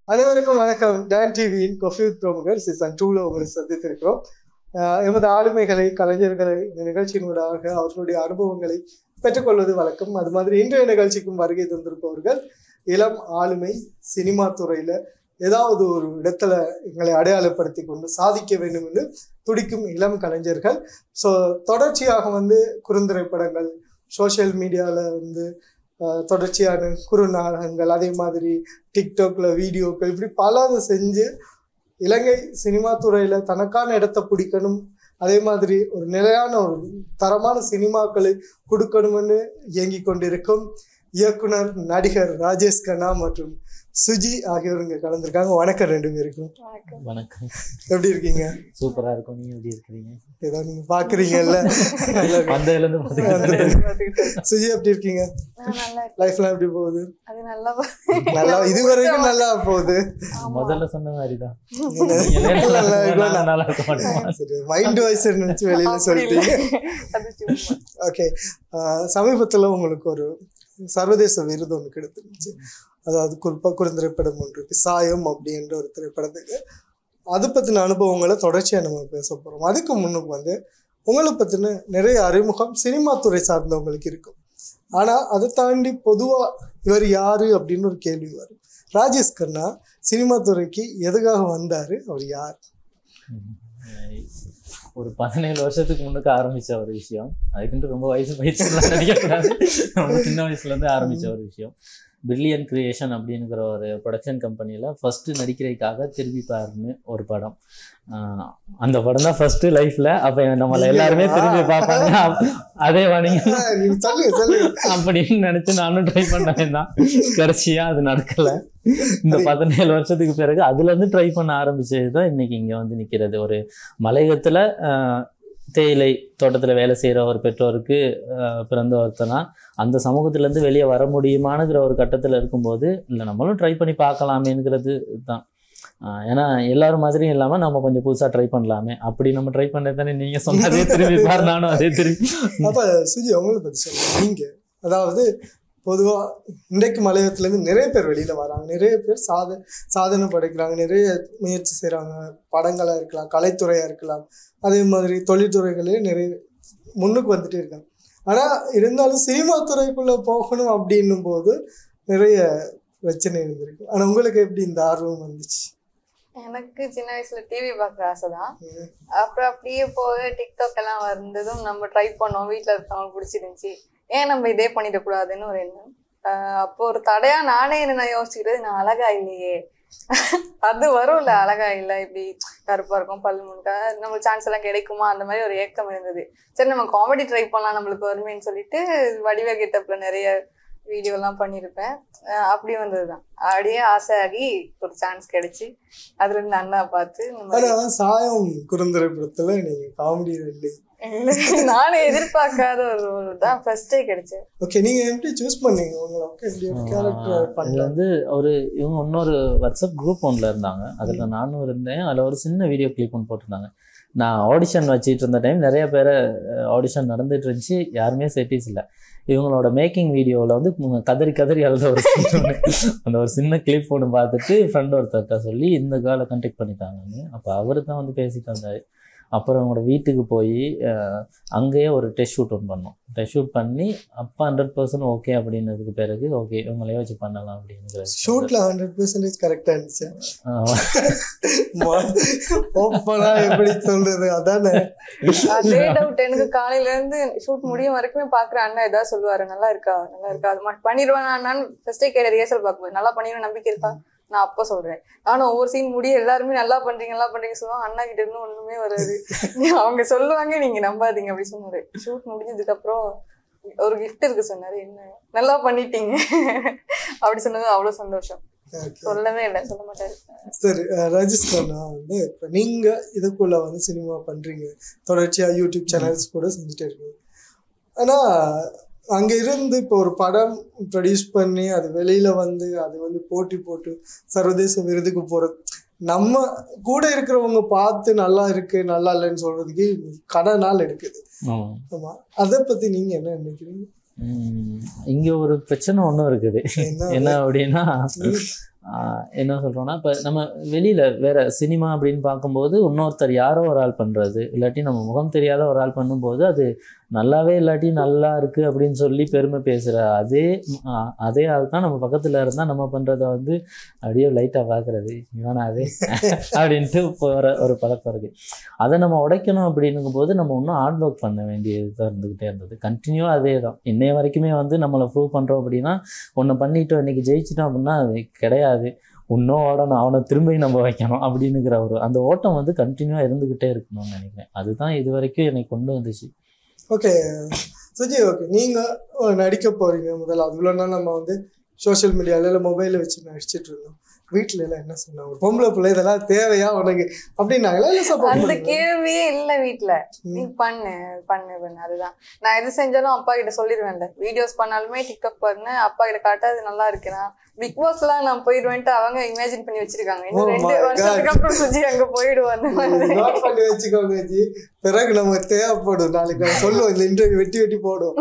அனைவருக்கும் வணக்கம். டான் டிவியின் காஃபி வித் பிரமுகர் சீசன் 2ல உங்களை சந்தித்திருக்கிறோம். எமது ஆளுமைகளை, கலைஞர்களை இந்த நிகழ்ச்சியினூடாக அவர்களுடைய அனுபவங்களை பெற்றுக்கொள்வது வழக்கம். அது மாதிரி இன்றைய நிகழ்ச்சிக்கும் வருகை தந்திருப்பவர்கள் இளம் ஆளுமை, சினிமா துறையில ஏதாவது ஒரு இடத்துல எங்களை அடையாளப்படுத்தி கொண்டு சாதிக்க வேண்டும் என்று துடிக்கும் இளம் கலைஞர்கள். ஸோ தொடர்ச்சியாக குறுந்திரைப்படங்கள், சோசியல் மீடியாவில் தொடர்ச்சியான குறு நாடகங்கள், அதே மாதிரி டிக்டாக்ல வீடியோக்கள், இப்படி பலதை செஞ்சு இலங்கை சினிமா துறையில தனக்கான இடத்தை பிடிக்கணும், அதே மாதிரி ஒரு நிலையான ஒரு தரமான சினிமாக்களை கொடுக்கணும்னு இயங்கி கொண்டிருக்கும் இயக்குனர், நடிகர் ராஜேஷ் கண்ணா மற்றும் சுஜி ஆகியோர் இங்க கலந்துருக்காங்க. வணக்கம் ரெண்டு பேருக்கும். வணக்கம். எப்படி இருக்கீங்க? சூப்பரா இருக்கும். நீங்க எப்படி இருக்கிறீங்க? ஏதோ நீங்க பாக்குறீங்கல்ல. சுஜி எப்படி இருக்கீங்க? லைஃப்லாம் எப்படி போகுது? நல்லா, இதுவரைக்கும் நல்லா போகுது. முதல்ல சொன்ன மாதிரிதான். மைண்ட் வாய்ஸ் நினைச்சு வெளியில சொல்லிட்டீங்க. ஓகே, சமீபத்துல உங்களுக்கு ஒரு சர்வதேச விருது ஒன்று கிடைத்துருந்துச்சு. அதாவது குறுந்திரைப்படம் ஒன்று இருக்கு, சாயம் அப்படின்ற ஒரு திரைப்படத்துக்கு. அதை பற்றின அனுபவங்களை தொடர்ச்சியாக நம்ம பேச போகிறோம். அதுக்கு முன்னுக்கு உங்களை பற்றின நிறைய அறிமுகம் சினிமா துறை சார்ந்தவங்களுக்கு இருக்கும். ஆனால் அதை தாண்டி பொதுவாக இவர் யாரு அப்படின்னு ஒரு கேள்வி வரும். ராஜேஷ் கண்ணா சினிமா துறைக்கு எதுக்காக வந்தாரு? அவர் யார்? ஒரு 17 வருஷத்துக்கு முன்னுக்கு ஆரம்பிச்ச ஒரு விஷயம். அதுக்குன்ட்டு ரொம்ப வயசு நினைக்கக்கூடாது. ரொம்ப சின்ன வயசுல இருந்து ஆரம்பிச்ச ஒரு விஷயம். பிரில்லியன் கிரியேஷன் அப்படிங்கிற ஒரு ப்ரொடக்ஷன் கம்பெனியில் ஃபஸ்ட்டு நடிக்கிறதுக்காக திரும்பி பாருன்னு ஒரு படம். அந்த படம் தான் ஃபர்ஸ்ட் லைஃப்ல. அப்போ நம்மளை எல்லாருமே திரும்பி பார்ப்பாங்க, அதே வணிக அப்படின்னு நினைச்சு நானும் ட்ரை பண்ணேன் தான். கடைசியா அது நடக்கலை. இந்த 17 வருஷத்துக்கு பிறகு அதுல இருந்து ட்ரை பண்ண ஆரம்பிச்சது தான் இன்னைக்கு இங்க நிக்கிறது. ஒரு மலையகத்துல தேயிலை தோட்டத்துல வேலை செய்யற ஒரு பெற்றோருக்கு பிறந்த ஒருத்தனா அந்த சமூகத்துல இருந்து வெளியே வர முடியுமானுங்கிற ஒரு கட்டத்துல இருக்கும்போது இல்லை நம்மளும் ட்ரை பண்ணி பார்க்கலாமேங்கிறது தான். ஏன்னா எல்லாரும் மாதிரியும் இல்லாம நம்ம கொஞ்சம் புதுசா ட்ரை பண்ணலாமே, அப்படி நம்ம ட்ரை பண்ணதானே நீங்க சொன்னதே திரும்பி பாரு, நானும் அதே திரும்பி. அப்ப சுஜி அவங்களை பத்தி சொல்லுங்க. நீங்க அதாவது பொதுவாக இன்றைக்கு மலையகத்துலேருந்து நிறைய பேர் வெளியில் வராங்க, நிறைய பேர் சாதனை படைக்கிறாங்க, நிறைய முயற்சி செய்கிறாங்க. படங்களாக இருக்கலாம், கலைத்துறையாக இருக்கலாம், அதே மாதிரி தொழில்துறைகளே நிறைய முன்னுக்கு வந்துட்டே இருக்காங்க. ஆனால் இருந்தாலும் சினிமா துறைக்குள்ளே போகணும் அப்படின்னும் போது நிறைய பிரச்சனை இருந்திருக்கு. ஆனால் உங்களுக்கு எப்படி இந்த ஆர்வம் வந்துச்சு? எனக்கு சின்ன வயசுல டிவி பார்க்குற ஆசை தான். அப்புறம் அப்படியே போக டிக்டாக் எல்லாம் வந்ததும் நம்ம ட்ரை பண்ணோம். வீட்டில் இருக்கவங்களுக்கு பிடிச்சிருந்துச்சி, ஏன் நம்ம இதே பண்ணிடக்கூடாதுன்னு ஒரு எண்ணம். அப்போ ஒரு தடையா நானே என்ன யோசிச்சுக்கிறது, நான் அழகா இல்லையே, அது வரும்ல, அழகா இல்லை, இப்படி கருப்பா இருக்கும், பல் முன்கா, நம்மளுக்கு சான்ஸ் எல்லாம் கிடைக்குமா, அந்த மாதிரி ஒரு ஏக்கம் இருந்தது. சரி நம்ம காமெடி ட்ரை பண்ணலாம், நம்மளுக்கு வருமேன்னு சொல்லிட்டு வடிவ கெட்டப்ல நிறைய வீடியோ எல்லாம் பண்ணியிருப்பேன். அப்படி வந்ததுதான். அப்படியே ஆசையாகி ஒரு சான்ஸ் கிடைச்சி அதுல இருந்து அண்ணா பார்த்து சாயம் குறுந்திரைப்படத்துல நீங்க காமெடி இல்லை, நானே எதிர்பார்க்காத ஒரு ரோல் தான் ஃபர்ஸ்டே கிடைச்சது. ஓகே, நீங்க எப்படி சூஸ் பண்ணீங்க உங்களுக்கு? அது ஒரு இவங்க இன்னொரு வாட்ஸ்அப் குரூப் ஒன்றில் இருந்தாங்க, அதில் நானும் இருந்தேன். அதில் ஒரு சின்ன வீடியோ கிளிப் ஒன்று போட்டிருந்தாங்க. நான் ஆடிஷன் வச்சுட்டு இருந்த டைம் நிறைய பேர் ஆடிஷன் நடந்துட்டு இருந்துச்சு, யாருமே செட்டிஸ் இல்லை. இவங்களோட மேக்கிங் வீடியோவில் கதறி கதறி அழுத ஒரு அந்த ஒரு சின்ன கிளிப் ஒன்று பார்த்துட்டு ஃப்ரெண்ட் ஒருத்தர்கிட்ட சொல்லி இந்த கேர்ளை கான்டாக்ட் பண்ணிட்டாங்கன்னு. அப்போ அவரு தான் பேசிட்டு வந்தார். அப்புறம் அவங்களோட வீட்டுக்கு போய் அங்கேயே ஒரு டெஸ்ட் ஷூட் ஒன்று பண்ணோம். டெஸ்ட் ஷூட் பண்ணி அப்போ 100% ஓகே அப்படின்னதுக்கு பிறகு ஓகே இவங்களே வச்சு பண்ணலாம் அப்படிங்கிற ஷூட்ல 100% கரெக்டா இருந்துச்சு. எப்படி சொல்றது அதானே அதே டவுட் எனக்கு. காலையில இருந்து ஷூட் முடியும் வரைக்குமே பாக்குற அண்ணா ஏதாவது சொல்லுவாரு, நல்லா இருக்கா நல்லா இருக்கா, அது மட்டும் பண்ணிடுவேன். நான் ஃபர்ஸ்டே கேட்ட ரிஹர்சல் பார்க்கும்போது நல்லா பண்ணிடுவேன் நம்பிக்கை இருக்கா, நான் அப்போ சொல்றேன். ஆனா ஒவ்வொரு சீன் முடிய எல்லாருமே நல்லா பண்றீங்க சொல்லுவாங்க. அண்ணா கிட்ட இருந்து ஒண்ணுமே வராது, அவங்க சொல்லுவாங்க, நீங்க நம்பாதீங்க அப்படி சொன்னாரு. ஷூட் முடிஞ்சதுக்கு அப்புறம் ஒரு கிஃப்ட் இருக்கு சொன்னாரு, என்ன நல்லா பண்ணிட்டீங்க அப்படி சொன்னது அவ்வளவு சந்தோஷம். சொல்லவே இல்லை, சொல்ல மாட்டாரு. சரி, ராஜேஷ் கண்ணா இப்ப நீங்க இதுக்குள்ள சினிமா பண்றீங்க, தொடர்ச்சியா யூடியூப் சேனல்ஸ் கூட செஞ்சுட்டே இருக்கீங்க. ஆனா அங்கே இருந்து இப்போ ஒரு படம் ப்ரொடியூஸ் பண்ணி அது வெளியில் அது போட்டி போட்டு சர்வதேச விருதுக்கு போகிறது, நம்ம கூட இருக்கிறவங்க பார்த்து நல்லா இருக்கு நல்லா இல்லைன்னு சொல்கிறதுக்கு கடை நாள் எடுக்குது. ஆமாம், அதை பற்றி நீங்கள் என்ன நினைக்கிறீங்க? இங்கே ஒரு பிரச்சனை ஒன்றும் இருக்குது. என்ன அப்படின்னா என்ன சொல்கிறோன்னா, இப்போ நம்ம வெளியில் வேறு சினிமா அப்படின்னு பார்க்கும்போது இன்னொருத்தர் யாரோ ஒரு ஆள் பண்ணுறது, இல்லாட்டி நம்ம முகம் தெரியாத ஒரு ஆள் பண்ணும்போது அது நல்லாவே இல்லாட்டி நல்லா இருக்குது அப்படின்னு சொல்லி பெருமை பேசுகிற அதே ஆள் தான் நம்ம பக்கத்தில் இருந்தால் நம்ம பண்ணுறத வந்து அப்படியே லைட்டாக பார்க்குறது, இவனா அதே அப்படின்ட்டு போகிற ஒரு பழக்கம் இருக்குது. அதை நம்ம உடைக்கணும் அப்படின்னும் போது நம்ம இன்னும் ஹார்ட் ஒர்க் பண்ண வேண்டியது தான் இருந்துக்கிட்டே இருந்தது. கண்டினியூவாக அதே தான் இன்னைய வரைக்குமே வந்து நம்மளை ப்ரூவ் பண்ணுறோம் அப்படின்னா, ஒன்று பண்ணிட்டோம் இன்றைக்கி ஜெயிச்சிட்டோம் அப்படின்னா அது கிடையாது, இன்னும் ஓடணும், அவனை திரும்பி நம்ம வைக்கணும் அப்படின்னுங்கிற அந்த ஓட்டம் வந்து கண்டினியூவாக இருந்துக்கிட்டே இருக்கணும்னு நினைக்கிறேன். அதுதான் இது வரைக்கும் எனக்கு கொண்டு வந்துச்சு. ஓகே சுஜி, ஓகே நீங்கள் நடிக்க போகிறீங்க முதல்ல, அவ்வளோ நாள் நம்ம வந்து சோஷியல் மீடியாவில் இல்லை மொபைலில் வச்சு நடிச்சிட்டு இருந்தோம். வீட்டுல எல்லாம் என்ன சொன்னாங்க, பொம்பளை பிள்ளை இதெல்லாம் தேவையா உனக்கு அப்படின்னாங்களா? இல்ல சப்போர்ட் அந்த கேள்வியே இல்ல வீட்டுல. நீ பண்ணு பண்ணு பண்ணு, அதுதான் நான் எது செஞ்சாலும் அப்பா கிட்ட சொல்லிடுவேன்ல. வீடியோஸ் பண்ணாலுமே டிக்டாக் பண்ணு, அப்பா கிட்ட காட்ட அது நல்லா இருக்குன்னா. பிக் பாஸ் எல்லாம் நான் போயிடுவேன்ட்டு அவங்க இமேஜின் பண்ணி வச்சிருக்காங்க. இன்னும் 2 வருஷத்துக்கு அப்புறம் சுஜி அங்க போயிடுவாங்க. நோட் பண்ணி வச்சுக்கோங்க ஜி, பிறகு நம்ம தேவைப்படும். நாளைக்கு சொல்லுவோம், இந்த இன்டர்வியூ வெட்டி வெட்டி போடும்.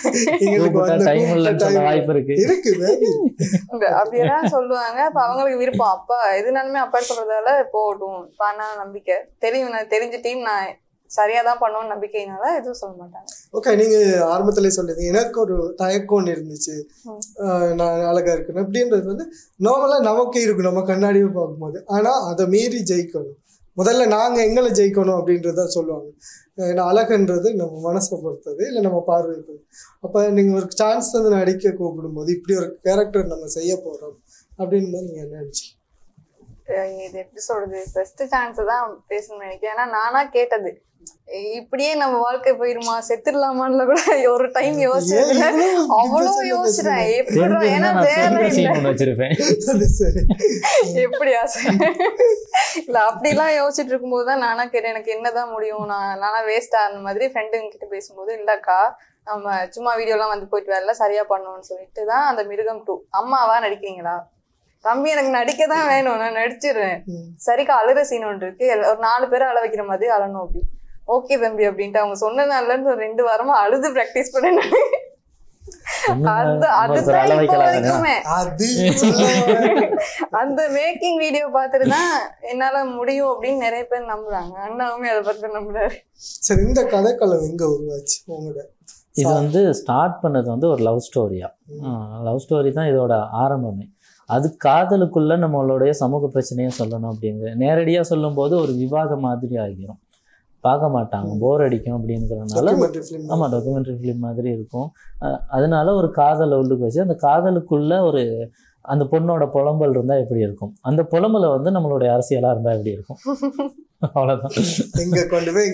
இருக்கு அப்படியெல்லாம் சொல்லுவாங்க. அப்ப அவங்களுக்கு விருப்பம், அப்பா எதுனாலுமே அப்பா சொல்றதால போடும் பானா நம்பிக்கை தெரியும். நான் தெரிஞ்ச டீம் நான் சரியாதான் பண்ணுவோம்னு நம்பிக்கையினால எதுவும் சொல்ல மாட்டாங்க. ஓகே, நீங்க ஆரம்பத்திலே சொல்லுது எனக்கு ஒரு தயக்கம் இருந்துச்சு, நான் அழகா இருக்கணும் அப்படின்றது வந்து நார்மலா நமக்கு இருக்கும் நம்ம கண்ணாடியை பார்க்கும்போது. ஆனா அதை மீறி ஜெயிக்கணும், முதல்ல நாங்க எங்களை ஜெயிக்கணும் அப்படின்றத சொல்லுவாங்க. ஏன்னா அழகுன்றது நம்ம மனசை பொறுத்தது, இல்லை நம்ம பார்வை பொறுத்தது. அப்ப நீங்க ஒரு சான்ஸ் வந்து நடிக்க கூப்பிடும் போது இப்படி ஒரு கேரக்டர் நம்ம செய்ய போறோம் அப்படின்னு போது நீங்க என்ன நினைச்சு? இது எப்படி சொல்றது, பெஸ்ட் சான்ஸ் தான் பேசணும்னு நினைக்கிறேன். ஏன்னா நானா கேட்டது, இப்படியே நம்ம வாழ்க்கை போயிருமா செத்துடலாமான்னு கூட ஒரு டைம் யோசிச்சேன். அவ்வளவு யோசிச்சேன் எப்படி, ஏன்னா வேலை எப்படி ஆசை இல்ல அப்படிலாம் யோசிச்சுட்டு இருக்கும்போதுதான் நானா கேட்டேன், எனக்கு என்னதான் முடியும், நானா வேஸ்டா அந்த மாதிரி ஃப்ரெண்டுங்க கிட்ட பேசும்போது, இல்லக்கா நம்ம சும்மா வீடியோ எல்லாம் வந்து போயிட்டு வரல சரியா பண்ணணும்னு சொல்லிட்டு தான் அந்த மிருகம் 2 அம்மாவா நடிக்கிறீங்களா, தம்பி எனக்கு நடிக்கதான் வேணும் நான் நடிச்சிடுறேன், சரிக்கா அழுற சீன் ஒன்று இருக்கு, ஒரு 4 பேரை அழ வைக்கிற மாதிரி அழணும் அப்படி, ஓகே தம்பி அப்படின்ட்டு அவங்க சொன்னதுனால ஒரு 2 வாரமா அழுது பிராக்டிஸ் பண்ணேன். அந்த மேக்கிங் வீடியோ பார்த்துட்டுதான் என்னால முடியும் அப்படின்னு நிறைய பேர் நம்புறாங்க. அண்ணாவுமே அதை பார்த்து நம்புறாரு. சரி, இந்த கதைக்களம் எங்க உருவாச்சு உங்களோட? இது வந்து ஸ்டார்ட் பண்ணது வந்து ஒரு லவ் ஸ்டோரியா, லவ் ஸ்டோரி தான் இதோட ஆரம்பமே. அது காதலுக்குள்ள நம்மளுடைய சமூக பிரச்சனையை சொல்லணும் அப்படிங்கிற நேரடியாக சொல்லும் போது ஒரு விவாதம் மாதிரி ஆகிரும், பார்க்க மாட்டாங்க, போர் அடிக்கும் அப்படிங்கிறதுனால. ஆமாம், டாக்குமெண்ட்ரி ஃபிலிம் மாதிரி இருக்கும். அதனால ஒரு காதலை உள்ளுக்கு வச்சு அந்த காதலுக்குள்ள ஒரு அந்த பொண்ணோட புலம்பல் இருந்தால் எப்படி இருக்கும், அந்த புலம்பலை வந்து நம்மளுடைய அரசியலாக இருந்தால் எப்படி இருக்கும், அவ்வளோதான். எங்க கொண்டு போய்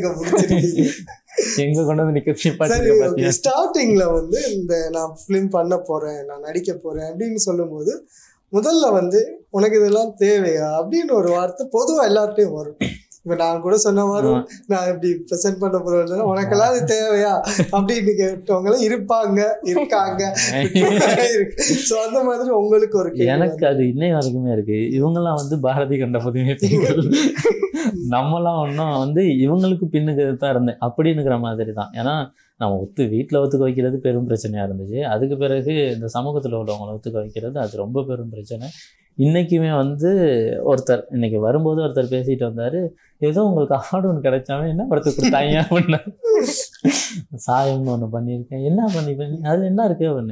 எங்க கொண்டு வந்து நிக்க. ஸ்டார்டிங்ல வந்து இந்த நான் ஃபிலிம் பண்ண போறேன், நான் நடிக்க போறேன் அப்படின்னு சொல்லும் போது முதல்ல வந்து உனக்கு இதெல்லாம் தேவையா அப்படின்னு ஒரு வார்த்தை பொதுவா எல்லார்ட்டையும் வரும். இப்ப நான் கூட சொன்ன மாதிரி நான் இப்படி ப்ரெசென்ட் பண்ண போறேன், உனக்கெல்லாம் அது தேவையா அப்படின்னு கேட்டவங்களும் இருக்காங்க. ஸோ அந்த மாதிரி உங்களுக்கு ஒரு எனக்கு அது இன்னை வரைக்குமே இருக்கு. இவங்கெல்லாம் வந்து பாரதி கண்ட புதுமை பெண்கள், நம்மலாம் ஒன்றும் வந்து இவங்களுக்கு பின்னுக்கு தான் இருந்தேன் அப்படின்னுங்கிற மாதிரி தான். ஏன்னா நம்ம வீட்டில் ஒத்துக்க வைக்கிறது பெரும் பிரச்சனையாக இருந்துச்சு. அதுக்கு பிறகு இந்த சமூகத்தில் உள்ளவங்களை ஒத்துக்க வைக்கிறது அது ரொம்ப பெரும் பிரச்சனை. இன்றைக்குமே வந்து ஒருத்தர் இன்னைக்கு வரும்போது ஒருத்தர் பேசிட்டு வந்தார், ஏதோ உங்களுக்கு அவார்டு ஒன்று கிடைச்சாவே என்ன படத்தை கொடுத்தாங்க அப்படின்னா, சாயம்னு ஒன்று பண்ணியிருக்கேன், என்ன பண்ணி அதில் என்ன இருக்கு அப்படின்னு,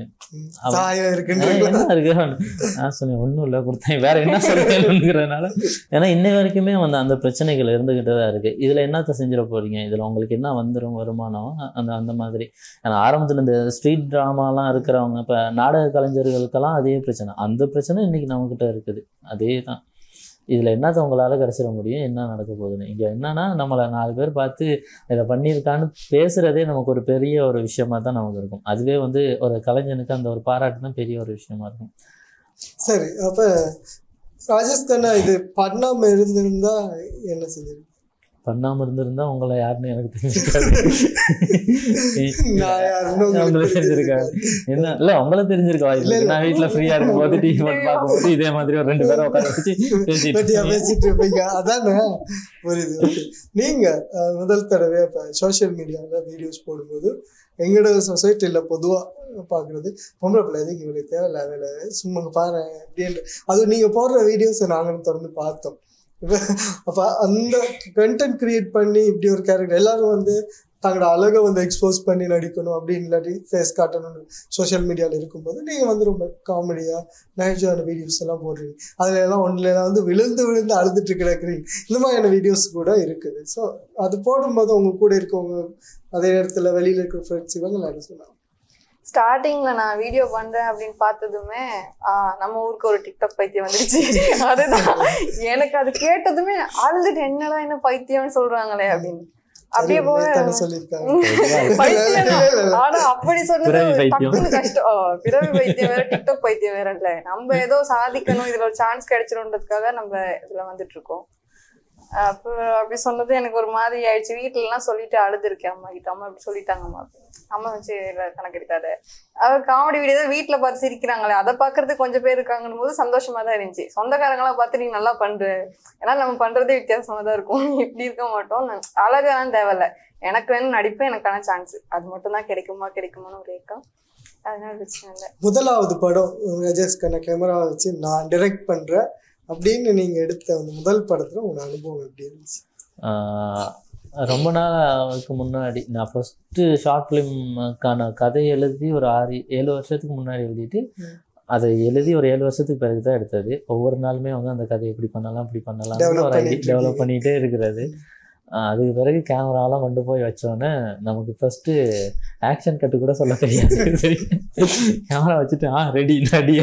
என்ன இருக்கு நான் சொன்னேன், ஒன்றும் இல்லை கொடுத்தேன், வேற என்ன சொல்லுங்கிறதுனால. ஏன்னா இன்னை வரைக்குமே வந்து அந்த பிரச்சனைகள் இருந்துகிட்டு தான் இருக்கு. இதில் என்னத்தை செஞ்சிட போறீங்க, இதில் உங்களுக்கு என்ன வந்துடும் வருமானம் அந்த மாதிரி. ஏன்னா ஆரம்பத்தில் இந்த ஸ்ட்ரீட் ட்ராமாலாம் இருக்கிறவங்க, இப்போ நாடக கலைஞர்களுக்கெல்லாம் அதே பிரச்சனை, அந்த பிரச்சனை இன்னைக்கு நம்மக்கிட்ட இருக்குது. அதே தான். இதில் என்னத்தை உங்களால் கிடச்சிட முடியும், என்ன நடக்க போகுதுன்னு. இங்கே என்னன்னா நம்மளை 4 பேர் பார்த்து இதை பண்ணியிருக்கான்னு பேசுகிறதே நமக்கு ஒரு பெரிய ஒரு விஷயமா தான் நமக்கு இருக்கும். அதுவே வந்து ஒரு கலைஞனுக்கு அந்த ஒரு பாராட்டு தான் பெரிய ஒரு விஷயமா இருக்கும். சரி, அப்போ ராஜேஷ் கண்ணா இது பண்ணாமல் இருந்திருந்தா என்ன செஞ்சிருக்கு? பண்ணாமல் இருந்திருந்தா உங்களை யாருன்னு எனக்கு தெரிஞ்சிருக்காது. உங்களை தெரிஞ்சிருக்காது என்ன இல்லை உங்களை தெரிஞ்சிருக்க வாய்ப்பு. நான் வீட்டில் ஃப்ரீயாக இருக்கும்போது டிவி போட்டு பார்க்கும்போது இதே மாதிரி ஒரு 2 பேரை உட்கார வச்சு பேசிட்டு இருப்பீங்க. அதானே புரியுது. நீங்க முதல் தடவை இப்போ சோசியல் மீடியாவில் வீடியோஸ் போடும்போது எங்களோட சொசைட்டியில் பொதுவாக பார்க்குறது பொம்பளை பிள்ளை எதுக்கு இவளுக்கு தேவையில்ல வேலை சும்மா பாரு அப்படின்ட்டு அதுவும் நீங்கள் போடுற வீடியோஸை நாங்களும் தொடர்ந்து பார்த்தோம். இப்போ அப்போ அந்த கண்டென்ட் கிரியேட் பண்ணி இப்படி ஒரு கேரக்டர் எல்லாரும் வந்து தங்களோட அழகை வந்து எக்ஸ்போஸ் பண்ணி நடிக்கணும் அப்படின்னு இல்லாட்டி ஃபேஸ் காட்டணும்னு சோஷியல் மீடியாவில் இருக்கும்போது நீங்கள் வந்து ரொம்ப காமெடியாக நகைச்சுவான வீடியோஸ் எல்லாம் போடுறீங்க. அதில் எல்லாம் ஒன்றுலாம் வந்து விழுந்து அழுதுட்டு கிடக்குறீங்க. இந்த மாதிரியான வீடியோஸ் கூட இருக்குது. ஸோ அது போடும்போது உங்க கூட இருக்கவங்க அதே நேரத்தில் வெளியில் இருக்கிற ஃப்ரெண்ட்ஸ் இவங்க என்ன சொன்னாங்க? ஸ்டார்டிங்ல நான் வீடியோ பண்றேன் அப்படின்னு பார்த்ததுமே நம்ம ஊருக்கு ஒரு டிக்டாக் பைத்தியம் வந்துருச்சு. அதுதான் எனக்கு அது கேட்டதுமே அழுதுட்டு என்னடா என்ன பைத்தியம்னு சொல்றாங்களே அப்படின்னு அப்படியே ஆனா அப்படி சொன்னது கஷ்டம். பிறவி பைத்தியம் வேற டிக்டாக் பைத்தியம் வேற இல்ல. நம்ம ஏதோ சாதிக்கணும் இதுல ஒரு சான்ஸ் கிடைச்சிருன்றதுக்காக நம்ம இதுல வந்துட்டு இருக்கோம். அப்போ அப்படி சொன்னது எனக்கு ஒரு மாதிரி ஆயிடுச்சு. வீட்டுல எல்லாம் சொல்லிட்டு அழுது இருக்கேன் அம்மா கிட்ட. அம்மா இப்படி சொல்லிட்டாங்கம்மா அப்படின்னு. அம்மா வச்சு கணக்கு எடுக்காத காமெடி வீடியோ தான் வீட்டுல பார்த்து சிரிக்கிறாங்களே அதை பாக்குறதுக்கு கொஞ்சம் பேர் இருக்காங்கன்னு போது சந்தோஷமா தான் இருந்துச்சு. சொந்தக்காரங்களாம் பார்த்து நீ நல்லா பண்ற ஏன்னா நம்ம பண்றதே வித்தியாசமா தான் இருக்கும். இப்படி இருக்க மாட்டோம். அழகான தேவையில்ல எனக்கு வேணும் நடிப்பேன் எனக்கான சான்ஸ் அது மட்டும் தான் கிடைக்குமான்னு ஒரு ஏக்கம். அதனால பிரச்சனை இல்லை. முதலாவது படம் ராஜேஷ் கண்ணா கேமரா வச்சு நான் டைரக்ட் பண்றேன் அப்படின்னு நீங்க எடுத்த அந்த முதல் படத்துல உங்க அனுபவம் எப்படி இருந்துச்சு? ரொம்ப நாளுக்கு முன்னாடி நான் ஃபஸ்ட்டு ஷார்ட் ஃபிலிம்க்கான கதை எழுதி ஒரு 6-7 வருஷத்துக்கு முன்னாடி எழுதிட்டு அதை எழுதி ஒரு 7 வருஷத்துக்கு பிறகு தான் எடுத்தது. ஒவ்வொரு நாளுமே வந்து அந்த கதையை இப்படி பண்ணலாம் இப்படி பண்ணலாம் ஒரு ஐடி டெவலப் பண்ணிகிட்டே இருக்கிறது. அதுக்கு பிறகு கேமராலாம் கொண்டு போய் வச்சோன்னே நமக்கு ஃபஸ்ட்டு ஆக்ஷன் கட்டு கூட சொல்ல தெரியாது. சரி கேமரா வச்சுட்டு ரெடி நடி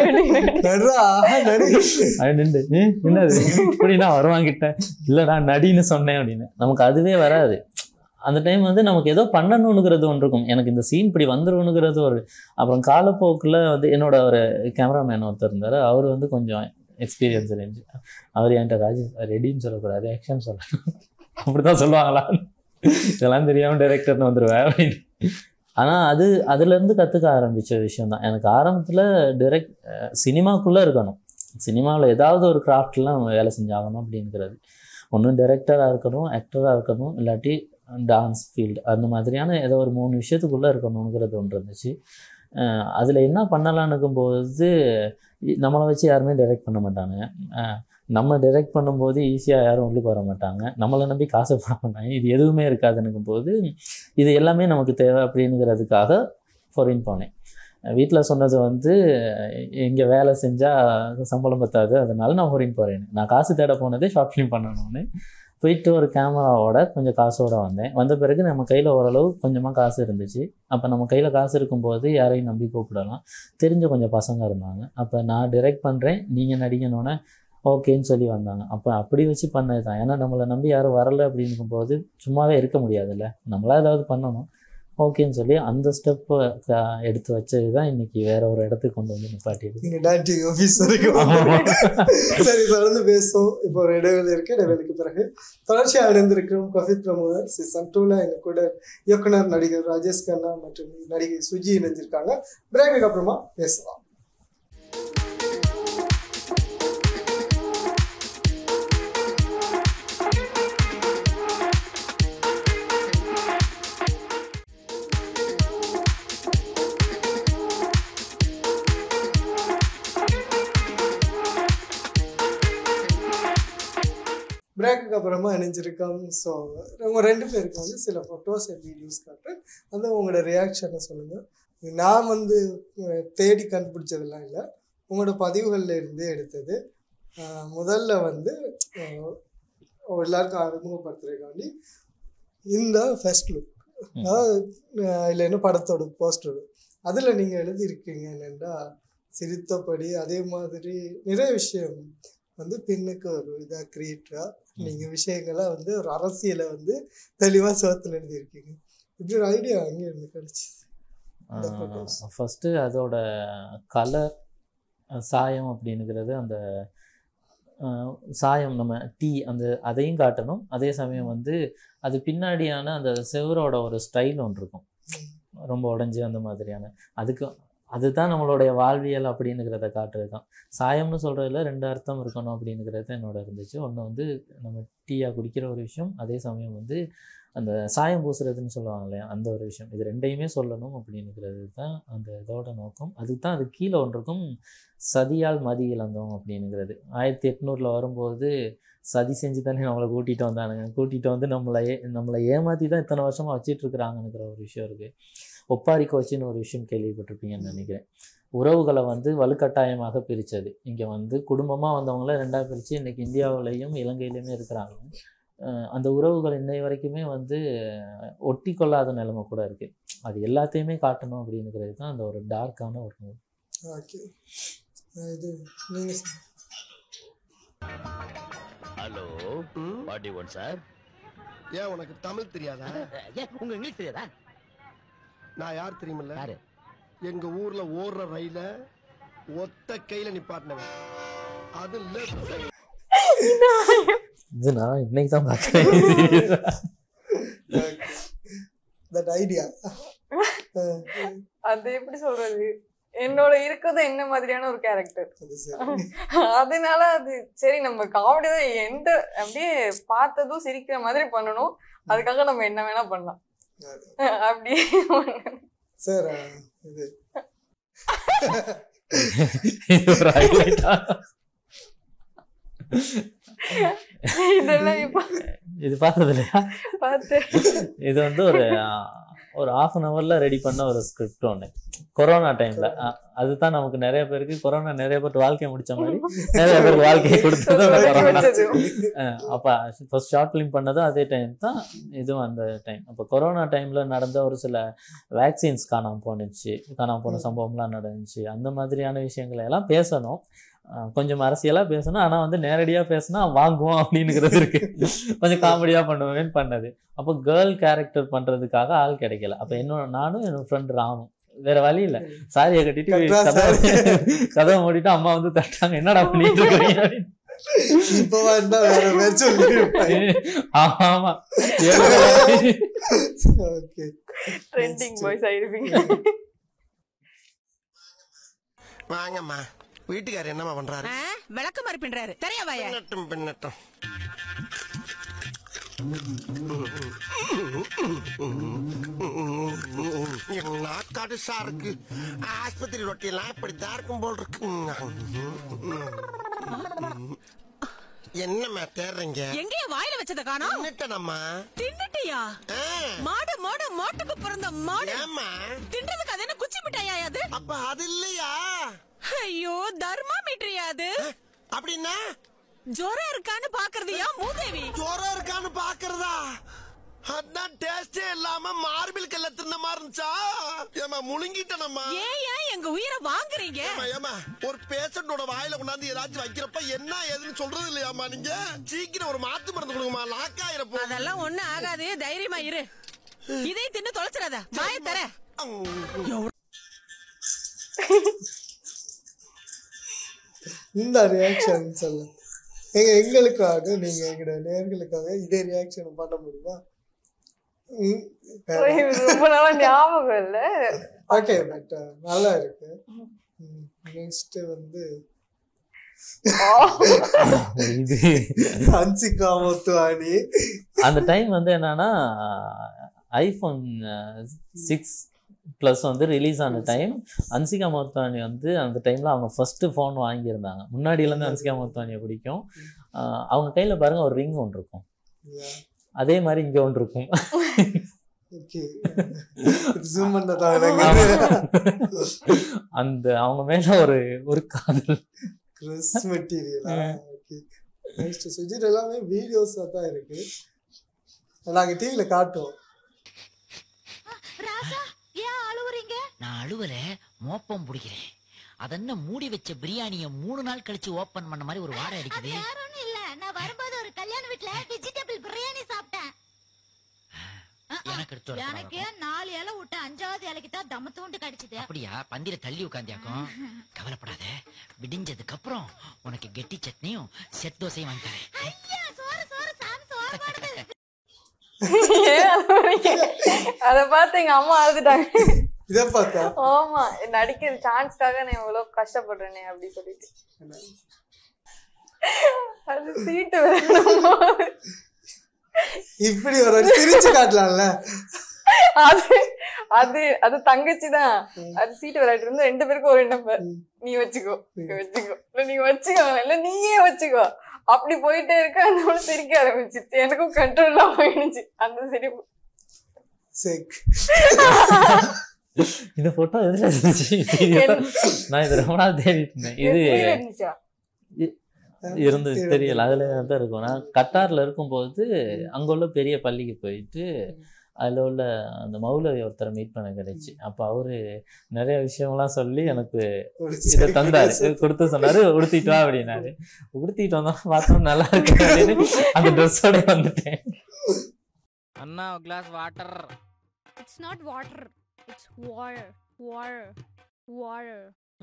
அப்படின்னு என்னது இப்படின்னா வருவாங்கிட்டேன் இல்லைடா நடின்னு சொன்னேன் அப்படின்னு. நமக்கு அதுவே வராது. அந்த டைம் வந்து நமக்கு ஏதோ பண்ணணுங்கிறது ஒன்று இருக்கும். எனக்கு இந்த சீன் இப்படி வந்துருவனுங்கிறது ஒரு அப்புறம் காலப்போக்கில் வந்து என்னோட ஒரு கேமராமேன் ஒருத்தர் இருந்தார். அவர் வந்து கொஞ்சம் எக்ஸ்பீரியன்ஸ் இருந்துச்சு. அவர் என்கிட்ட ரெடின்னு சொல்லக்கூடாது ஆக்ஷன் சொல்லணும் அப்படிதான் சொல்லுவாங்களா இதெல்லாம் தெரியாமல் டைரக்டர்னு வந்துடுவேன் அப்படின்னு. ஆனால் அதுலேருந்து கற்றுக்க ஆரம்பித்த விஷயம்தான். எனக்கு ஆரம்பத்தில் சினிமாக்குள்ளே இருக்கணும். சினிமாவில் ஏதாவது ஒரு கிராஃப்ட்லாம் நம்ம வேலை செஞ்சாகணும் அப்படிங்கிறது. ஒன்றும் டைரக்டராக இருக்கணும், ஆக்டராக இருக்கணும், இல்லாட்டி டான்ஸ் ஃபீல்டு அந்த மாதிரியான ஏதோ ஒரு 3 விஷயத்துக்குள்ளே இருக்கணுங்கிறது ஒன்று இருந்துச்சு. அதில் என்ன பண்ணலான்னுக்கும்போது நம்மளை வச்சு யாருமே டைரக்ட் பண்ண மாட்டாங்க. நம்ம டைரக்ட் பண்ணும்போது ஈஸியாக யாரும் உள்ளுக்கு வர மாட்டாங்க. நம்மளை நம்பி காசு போட மாட்டாங்க. இது எதுவுமே இருக்காதுன்னுக்கும் போது இது எல்லாமே நமக்கு தேவை அப்படிங்கிறதுக்காக ஃபாரின் போனேன். வீட்டில் சொன்னது வந்து இங்கே வேலை செஞ்சால் சம்பளம் பத்தாது, அதனால நான் ஃபாரின் போகிறேன். நான் காசு தேட போனதே ஷார்ட் ஃபிலிம் பண்ணணும்னு. போயிட்டு ஒரு கேமராவோட கொஞ்சம் காசோடு வந்த பிறகு நம்ம கையில் ஓரளவு கொஞ்சமாக காசு இருந்துச்சு. அப்போ நம்ம கையில் காசு இருக்கும்போது யாரையும் நம்பி கூப்பிடலாம். தெரிஞ்ச கொஞ்சம் பசங்க இருந்தாங்க. அப்போ நான் டைரக்ட் பண்ணுறேன் நீங்கள் நடிக்கணுன்னே ஓகேன்னு சொல்லி வந்தாங்க. அப்போ அப்படி வச்சு பண்ணது தான். ஏன்னா நம்மளை நம்பி யாரும் வரலை அப்படிங்கும்போது சும்மாவே இருக்க முடியாதுல்ல, நம்மளா ஏதாவது பண்ணணும். ஓகேன்னு சொல்லி அந்த ஸ்டெப்பை எடுத்து வச்சது தான் இன்னைக்கு வேற ஒரு இடத்துக்கு கொண்டு வந்து நிப்பாட்டியது. சரி தொடர்ந்து பேசும். இப்போ ஒரு இடைவெளி இருக்கு. இடைவெளிக்கு பிறகு தொடர்ச்சியாக இணைந்திருக்கிறோம். கஃபித் பிரமுகர் சீசன் 2ல எங்க கூட இயக்குனர் நடிகர் ராஜேஷ் கண்ணா மற்றும் நடிகை சுஜி இணைஞ்சிருக்காங்க. பிரேக்குக்கு அப்புறமா பேசலாம். பிரேக்குக்கு அப்புறமா இணைஞ்சிருக்கோம். ஸோ உங்க 2 பேருக்கு வந்து சில ஃபோட்டோஸ் அண்ட் வீடியோஸ் காட்டுறேன். வந்து உங்களோட ரியாக்ஷனை சொல்லுங்கள். நான் வந்து தேடி கண்டுபிடிச்சதெல்லாம் இல்லை, உங்களோட பதிவுகளில் இருந்தே எடுத்தது. முதல்ல வந்து எல்லாருக்கும் அறிமுகப்படுத்துறதுக்காண்டி இந்த ஃபர்ஸ்ட் லுக், அதாவது இல்லை என்ன படத்தோட போஸ்டர், அதில் நீங்கள் எழுதியிருக்கீங்க என்னென்னா சிரித்தபடி. அதே மாதிரி நிறைய விஷயம் வந்து பெண்ணுக்கு ஒரு இதாக கிரியேட்டராக நீங்கள் விஷயங்களை வந்து ஒரு அரசியலை வந்து தெளிவாக சிவத்தில் எழுதியிருக்கீங்க. இப்படி ஒரு ஐடியா அங்கே இருந்து கிடச்சி? ஃபஸ்ட்டு அதோட கலர் சாயம் அப்படிங்கிறது அந்த சாயம் நம்ம டீ அந்த அதையும் காட்டணும். அதே சமயம் வந்து அது பின்னாடியான அந்த செவரோட ஒரு ஸ்டைல் ஒன்று இருக்கும், ரொம்ப உடஞ்சி அந்த மாதிரியான. அதுதான் நம்மளுடைய வாழ்வியல் அப்படின்னுங்கிறத காட்டுறது தான். சாயம்னு சொல்கிறதுல 2 அர்த்தம் இருக்கணும் அப்படின்னுங்கிறது என்னோட இருந்துச்சு. ஒன்று வந்து நம்ம டீயாக குடிக்கிற ஒரு விஷயம், அதே சமயம் வந்து அந்த சாயம் பூசுறதுன்னு சொல்லுவாங்க இல்லையா, அந்த ஒரு விஷயம். இது 2யுமே சொல்லணும் அப்படின்னுங்கிறது தான் அந்த இதோட நோக்கம். அதுக்கு தான் அது கீழே ஒன்று இருக்கும், சதியால் மதி இழந்தோம் அப்படின்னுங்கிறது. 1800 வரும்போது சதி செஞ்சு தானே நம்மளை கூட்டிகிட்டு வந்தானுங்க. கூட்டிகிட்டு வந்து நம்மளை ஏமாற்றி தான் இத்தனை வருஷமாக வச்சிட்டு இருக்கிறாங்கங்கிற ஒரு விஷயம் இருக்குது. ஒப்பாரி கோச்சின்னு ஒரு விஷயம் கேள்விப்பட்டிருப்பீங்கன்னு நினைக்கிறேன். உறவுகளை வந்து வலுக்கட்டாயமாக பிரித்தது. இங்கே வந்து குடும்பமாக வந்தவங்கள 2ஆக பிரித்து இன்றைக்கி இந்தியாவிலையும் இலங்கையிலையுமே இருக்கிறாங்க. அந்த உறவுகள் இன்னை வரைக்குமே வந்து ஒட்டி கொள்ளாத நிலைமை கூட இருக்குது. அது எல்லாத்தையுமே காட்டணும் அப்படின்னுங்கிறது தான் அந்த ஒரு டார்க்கான ஒரு மூவி. ஓகே, இது நீங்கள் hello what you want sir? ஏன் உனக்கு தமிழ் தெரியாதா? ஏன் உங்க இங்கிலீஷ் தெரியாதா? நான் யார் தெரியுமில்ல? யாரு? எங்க ஊர்ல ஓடுற ரயில ஒத்த கையில நிப்பாட்டினவன். அது லெஃப்ட் சைடு. இது நான் இன்னைக்கு தான் பார்க்குறேன். தட் ஐடியா அது எப்படி சொல்றது, என்னோட இருக்கிறது என்ன மாதிரியான ஒரு கேரக்டர், அதனால அது சரி நம்ம காமெடி தான் எந்த அப்படியே பார்த்ததும் சிரிக்கிற மாதிரி பண்ணணும், அதுக்காக நம்ம என்ன வேணா பண்ணலாம் அப்படியே சார். இது ஒரு ஹைலைட்டா இதெல்லாம் இப்ப இது பார்த்தது இல்லையா? பார்த்து இது வந்து ஒரு 1/2 hourல ரெடி பண்ண ஒரு ஸ்கிரிப்ட் ஒன்று கொரோனா டைம்ல. அதுதான் நமக்கு நிறைய பேருக்கு கொரோனா நிறைய பேர் வாழ்க்கையை முடிச்ச மாதிரி நிறைய பேருக்கு வாழ்க்கையை கொடுத்தது கொரோனா. அப்ப ஃபர்ஸ்ட் ஷார்ட் ஃபிலிம் பண்ணதும் அதே டைம் தான், இதுவும் அந்த டைம். அப்போ கொரோனா டைம்ல நடந்த ஒரு சில வேக்சின்ஸ் காணாமல் போன சம்பவம்லாம் நடந்துச்சு. அந்த மாதிரியான விஷயங்களை எல்லாம் பேசணும், கொஞ்சம் அரசியலாக பேசணும். ஆனால் வந்து நேரடியாக பேசினா வாங்குவோம் அப்படின்னுங்கிறது இருக்கு. கொஞ்சம் காமெடியாக பண்ணுவேன்னு பண்ணது. அப்போ கேர்ள் கேரக்டர் பண்ணுறதுக்காக ஆள் கிடைக்கல. அப்போ நானும் என்னோட ஃப்ரெண்ட் ராமும் வேற வழி இல்லை, சாரியை கட்டிட்டு கதவை மூடிட்டு அம்மா வந்து தட்டாங்க, என்னடா பண்ணிட்டு இருக்கீங்க? ஆமா, வாங்கம்மா. வீட்டுக்காரர் என்னமா பண்றாரு? விளக்க மாதிரி பின்றாரு. தெரியவாயா? பின்னட்டும். நாக்காடுசா இருக்கு. ஆஸ்பத்திரி ரொட்டியெல்லாம் இப்படித்தான் இருக்கும் போல் இருக்கு. என்னம்மா தேடுறீங்க? எங்கேயும் வாயில வச்சத காணோம். தின்னுட்டேனம்மா. தின்னுட்டியா? மாடு மோட்டுக்கு பிறந்த மாடு. ஏம்மா தின்றதுக்கு அது என்ன குச்சி மிட்டாயா அது? அப்ப அது இல்லையா? ஐயோ, தர்மாமீட்டரியா அது? அப்படின்னா ஜோரம் இருக்கான்னு பாக்குறதுயா மூதேவி? ஜோரம் இருக்கான்னு பாக்குறதா? அதான் டேஸ்டே இல்லாம மார்பிள் கல்ல தின்ன மாதிரி இருந்துச்சா? ஏமா முழுங்கிட்டனம்மா. ஏன் எங்க உயிரை வாங்குறீங்க? ஏமா ஒரு பேஷண்டோட வாயில கொண்டாந்து ஏதாச்சும் வைக்கிறப்ப என்ன ஏதுன்னு சொல்றது இல்லையாமா? நீங்க சீக்கிரம் ஒரு மாத்து மருந்து கொடுங்கம்மா, லாக் ஆயிரப்போ. அதெல்லாம் ஒண்ணு ஆகாது, தைரியமா இரு. இதை தின்னு தொலைச்சிடாத, வாய தர. இந்த ரியாக்ஷன் சொல்ல எங்களுக்காக நீங்க எங்கட நேர்களுக்காக இதே ரியாக்ஷன் பண்ண முடியுமா? ரொம்ப நாளா ஞாபகம் இல்ல. ஓகே, பட் நல்லா இருக்கு. நெக்ஸ்ட் வந்து இது ஹன்சிகா மோத்வானி. அந்த டைம் வந்து என்னன்னா iPhone 6+ வந்து ரிலீஸ் ஆன டைம். ஹன்சிகா மோத்வானி வந்து அந்த டைம்ல அவங்க ஃபர்ஸ்ட் ஃபோன் வாங்கியிருந்தாங்க. முன்னாடியிலேருந்து ஹன்சிகா மோத்வானியை பிடிக்கும். அவங்க கையில பாருங்க ஒரு ரிங் ஒன்று இருக்கும், அதே மாதிரி இங்க ஒன்று இருக்கும். அந்த அவங்க மேல ஒரு காதல் சுஜித் எல்லாமே வீடியோஸ் தான் இருக்கு, நாங்க டிவில காட்டுவோம். நான் அழுவல, மோப்பம் பிடிக்கிறேன். அதென்ன மூடி வச்ச பிரியாணிய 3 நாள் கழிச்சு ஓபன் பண்ண மாதிரி ஒரு வாடை அடிக்குது. வேற ஒண்ணும் இல்ல, நான் வரும்போது ஒரு கல்யாண வீட்ல வெஜிடபிள் பிரியாணி சாப்பிட்டேன். எனக்கு 4 இலை விட்டு 5வது வேலைக்கு தான் தம்ம தூண்டு கிடைச்சது. அப்படியா? பந்திர தள்ளி உட்காந்தியாக்கும். கவலைப்படாத, விடிஞ்சதுக்கு அப்புறம் உனக்கு கெட்டி சட்னியும் செட் தோசையும் வாங்கி தரேன். ஐயா, சோறு சோறு சாமி சோறு போடுது. அத பார்த்து எங்க அம்மா அழுதுட்டாங்க. இதை பார்த்தா ஆமா, நடிக்கிற சான்ஸ்க்காக நான் இவ்வளவு கஷ்டப்படுறேனே அப்படி சொல்லிட்டு. அது சீட்டு வேணும். இப்படி ஒரு சிரிச்சு காட்டலாம்ல. அது அது அது தங்கச்சிதான். அது சீட்டு விளையாட்டு இருந்து 2 பேருக்கும் ஒரு நம்பர். நீ வச்சுக்கோ, நீ வச்சுக்கோ, இல்ல நீ வச்சுக்கோ, இல்ல நீயே வச்சுக்கோ. அப்படி போயிட்டே இருக்க. அந்த சிரிக்க ஆரம்பிச்சிருச்சு. எனக்கும் கண்ட்ரோல் ஆயிடுச்சு அந்த சிரிப்பு. இந்த போட்டோ எதுல இருந்துச்சு? நான் இது ரொம்ப நாள் தேடிட்டு இருந்தேன். இது இருந்தது தெரியல, அதுல தான் இருக்கும். நான் கட்டார்ல இருக்கும்போது அங்க உள்ள பெரிய பள்ளிக்கு போயிட்டு அதுல உள்ள அந்த மௌலவி ஒருத்தரை மீட் பண்ண கிடைச்சு. அப்ப அவரு நிறைய விஷயம்லாம் சொல்லி எனக்கு இதை தந்தாரு, கொடுத்து சொன்னாரு, உடுத்திட்டு வா அப்படின்னாரு. உடுத்திட்டு வந்தா பார்த்தோம் நல்லா இருக்கு அப்படின்னு அந்த ட்ரெஸ்ஸோட வந்துட்டேன். அண்ணா glass water. It's not water. It's water. Water. Water.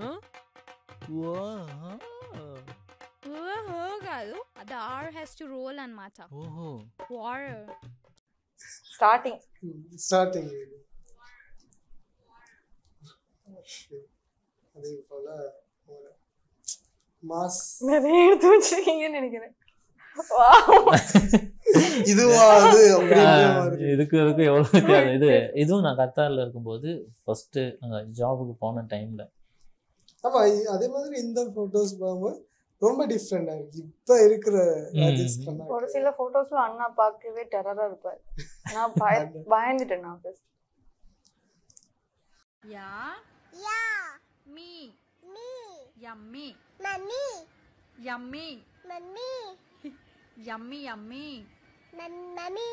కాదు, అది R has to roll అన్నమాట. Water. ஸ்டார்டிங் அதே போல மாஸ் நிறைய எடுத்து வச்சிருக்கீங்கன்னு நினைக்கிறேன். இதுக்கு எவ்வளவு வித்தியாசம். இதுவும் நான் கத்தார்ல இருக்கும்போது ஃபர்ஸ்ட் ஜாபுக்கு போன டைம்ல. ஆமா, அதே மாதிரி இந்த போட்டோஸ் பார்க்கும்போது ரொம்ப டிஃப்ரெண்டா இருக்கு. இப்ப இருக்கிற ஒரு சில போட்டோஸ்ல அண்ணா பார்க்கவே டெரரா இருப்பாரு. நான் பயந்துட்டேன். நான் யா யா மீ மீ yummy mummy yummy mummy yummy yummy mummy.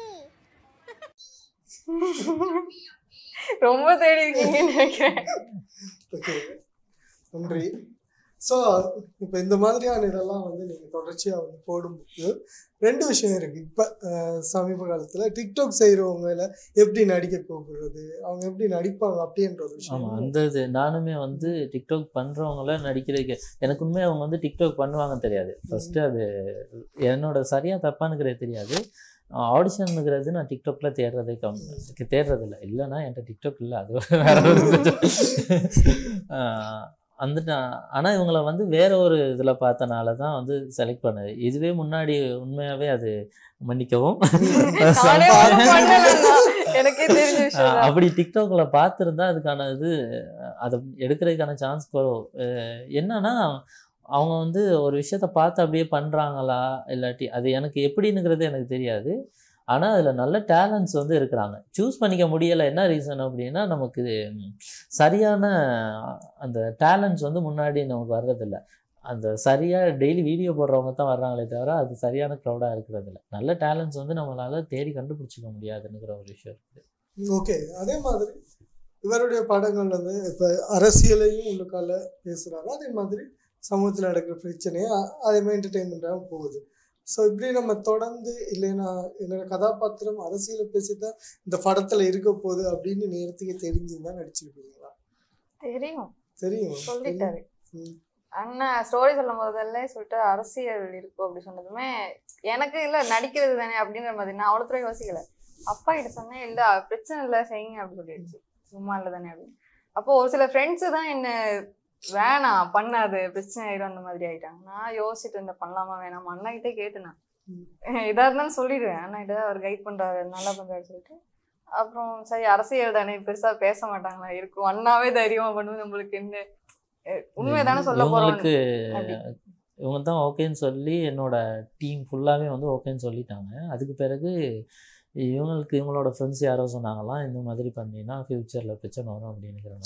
ரொம்ப தேடி இருக்கீங்கன்னு நினைக்கிறேன். ஓகே, நன்றி. ஸோ இப்போ இந்த மாதிரியான இதெல்லாம் வந்து நீங்கள் தொடர்ச்சியாக வந்து போடும்போது 2 விஷயம் இருக்குது. இப்போ சமீப காலத்தில் டிக்டாக் செய்கிறவங்கள எப்படி நடிக்க போகிறது, அவங்க எப்படி நடிப்பாங்க அப்படின்ற ஒரு விஷயம். ஆமாம், அந்த இது நானுமே வந்து டிக்டாக் பண்ணுறவங்கள நடிக்கிறதுக்கு எனக்கு உண்மையாக அவங்க வந்து டிக்டாக் பண்ணுவாங்க தெரியாது. ஃபஸ்ட்டு அது என்னோட சரியாக தப்பானுங்கிறது தெரியாது. ஆடிஷனுங்கிறது நான் டிக்டாக்ல தேடுறதில்லை. இல்லைன்னா என்கிட்ட டிக்டாக் இல்லை, அது வேற ஒரு அந்த. ஆனால் இவங்களை வந்து வேற ஒரு இதில் பார்த்தனால தான் வந்து செலக்ட் பண்ணது. இதுவே முன்னாடி உண்மையாகவே அது மன்னிக்கவும் அப்படி டிக்டாக்ல பார்த்துருந்தா அதுக்கான இது அதை எடுக்கிறதுக்கான சான்ஸ் குறவு. என்னன்னா அவங்க வந்து ஒரு விஷயத்த பார்த்து அப்படியே பண்ணுறாங்களா இல்லாட்டி அது எனக்கு எப்படின்னுங்கிறது எனக்கு தெரியாது. ஆனால் அதில் நல்ல டேலண்ட்ஸ் வந்து இருக்கிறாங்க. சூஸ் பண்ணிக்க முடியலை. என்ன ரீசன் அப்படின்னா நமக்கு சரியான அந்த டேலண்ட்ஸ் வந்து முன்னாடி நமக்கு வர்றதில்லை. அந்த சரியாக டெய்லி வீடியோ போடுறவங்க தான் வர்றாங்களே தவிர அது சரியான க்ரௌடாக இருக்கிறதில்ல. நல்ல டேலண்ட்ஸ் வந்து நம்மளால் தேடி கண்டுபிடிச்சிக்க முடியாதுங்கிற ஒரு விஷயம் இருக்குது. ஓகே, அதே மாதிரி இவருடைய படங்கள் வந்து இப்போ அரசியலையும் உள்ளுக்கால பேசுகிறாங்க. அதே மாதிரி சமூகத்தில் நடக்கிற பிரச்சனையை அதே மாதிரி என்டர்டெயின்மெண்ட்டாக போகுது. ஸோ இப்படி நம்ம தொடர்ந்து இல்லைன்னா என்னோட கதாபாத்திரம் அரசியலை பேசிதான் இந்த படத்துல இருக்க போகுது அப்படின்னு நேரத்துக்கு தெரிஞ்சுதான் நடிச்சிருக்கீங்களா? தெரியும் சொல்லிட்டாரு அண்ணா. ஸ்டோரி சொல்லும் போதெல்ல சொல்லிட்டு அரசியல் இருக்கும் அப்படி சொன்னதுமே எனக்கு இல்ல நடிக்கிறது தானே அப்படின்ற மாதிரி நான் அவ்வளோ தூரம் யோசிக்கல. அப்பா கிட்ட சொன்னேன், இல்ல பிரச்சனை இல்லை செய்யுங்க அப்படி சொல்லிடுச்சு. சும்மா இல்லை தானே அப்படின்னு. அப்போ ஒரு சில ஃப்ரெண்ட்ஸு தான் என்ன வேணாம் பண்ணாது பிரச்சனை ஆயிடும் அந்த மாதிரி ஆயிட்டாங்க. நான் யோசிச்சுட்டு இருந்தேன் பண்ணலாமா வேணாமா. அண்ணா கிட்டே கேட்டேன், இதா இருந்தாலும் சொல்லிடுவேன். அண்ணா கிட்ட அவர் கைட் பண்றாரு, நல்லா பண்றாரு சொல்லிட்டு. அப்புறம் சரி அரசியல் தானே பெருசா பேச மாட்டாங்களா இருக்கும், அண்ணாவே தைரியமா பண்ணுவது நம்மளுக்கு என்ன உண்மைதானே சொல்ல போறோம். இவங்க தான் ஓகேன்னு சொல்லி என்னோட டீம் ஃபுல்லாவே வந்து ஓகேன்னு சொல்லிட்டாங்க. அதுக்கு பிறகு இவங்களோட ஃப்ரெண்ட்ஸ் யாரோ சொன்னாங்களாம், இந்த மாதிரி பண்ணினா ஃபியூச்சர்ல பிரச்சனை வரும் அப்படின்னு.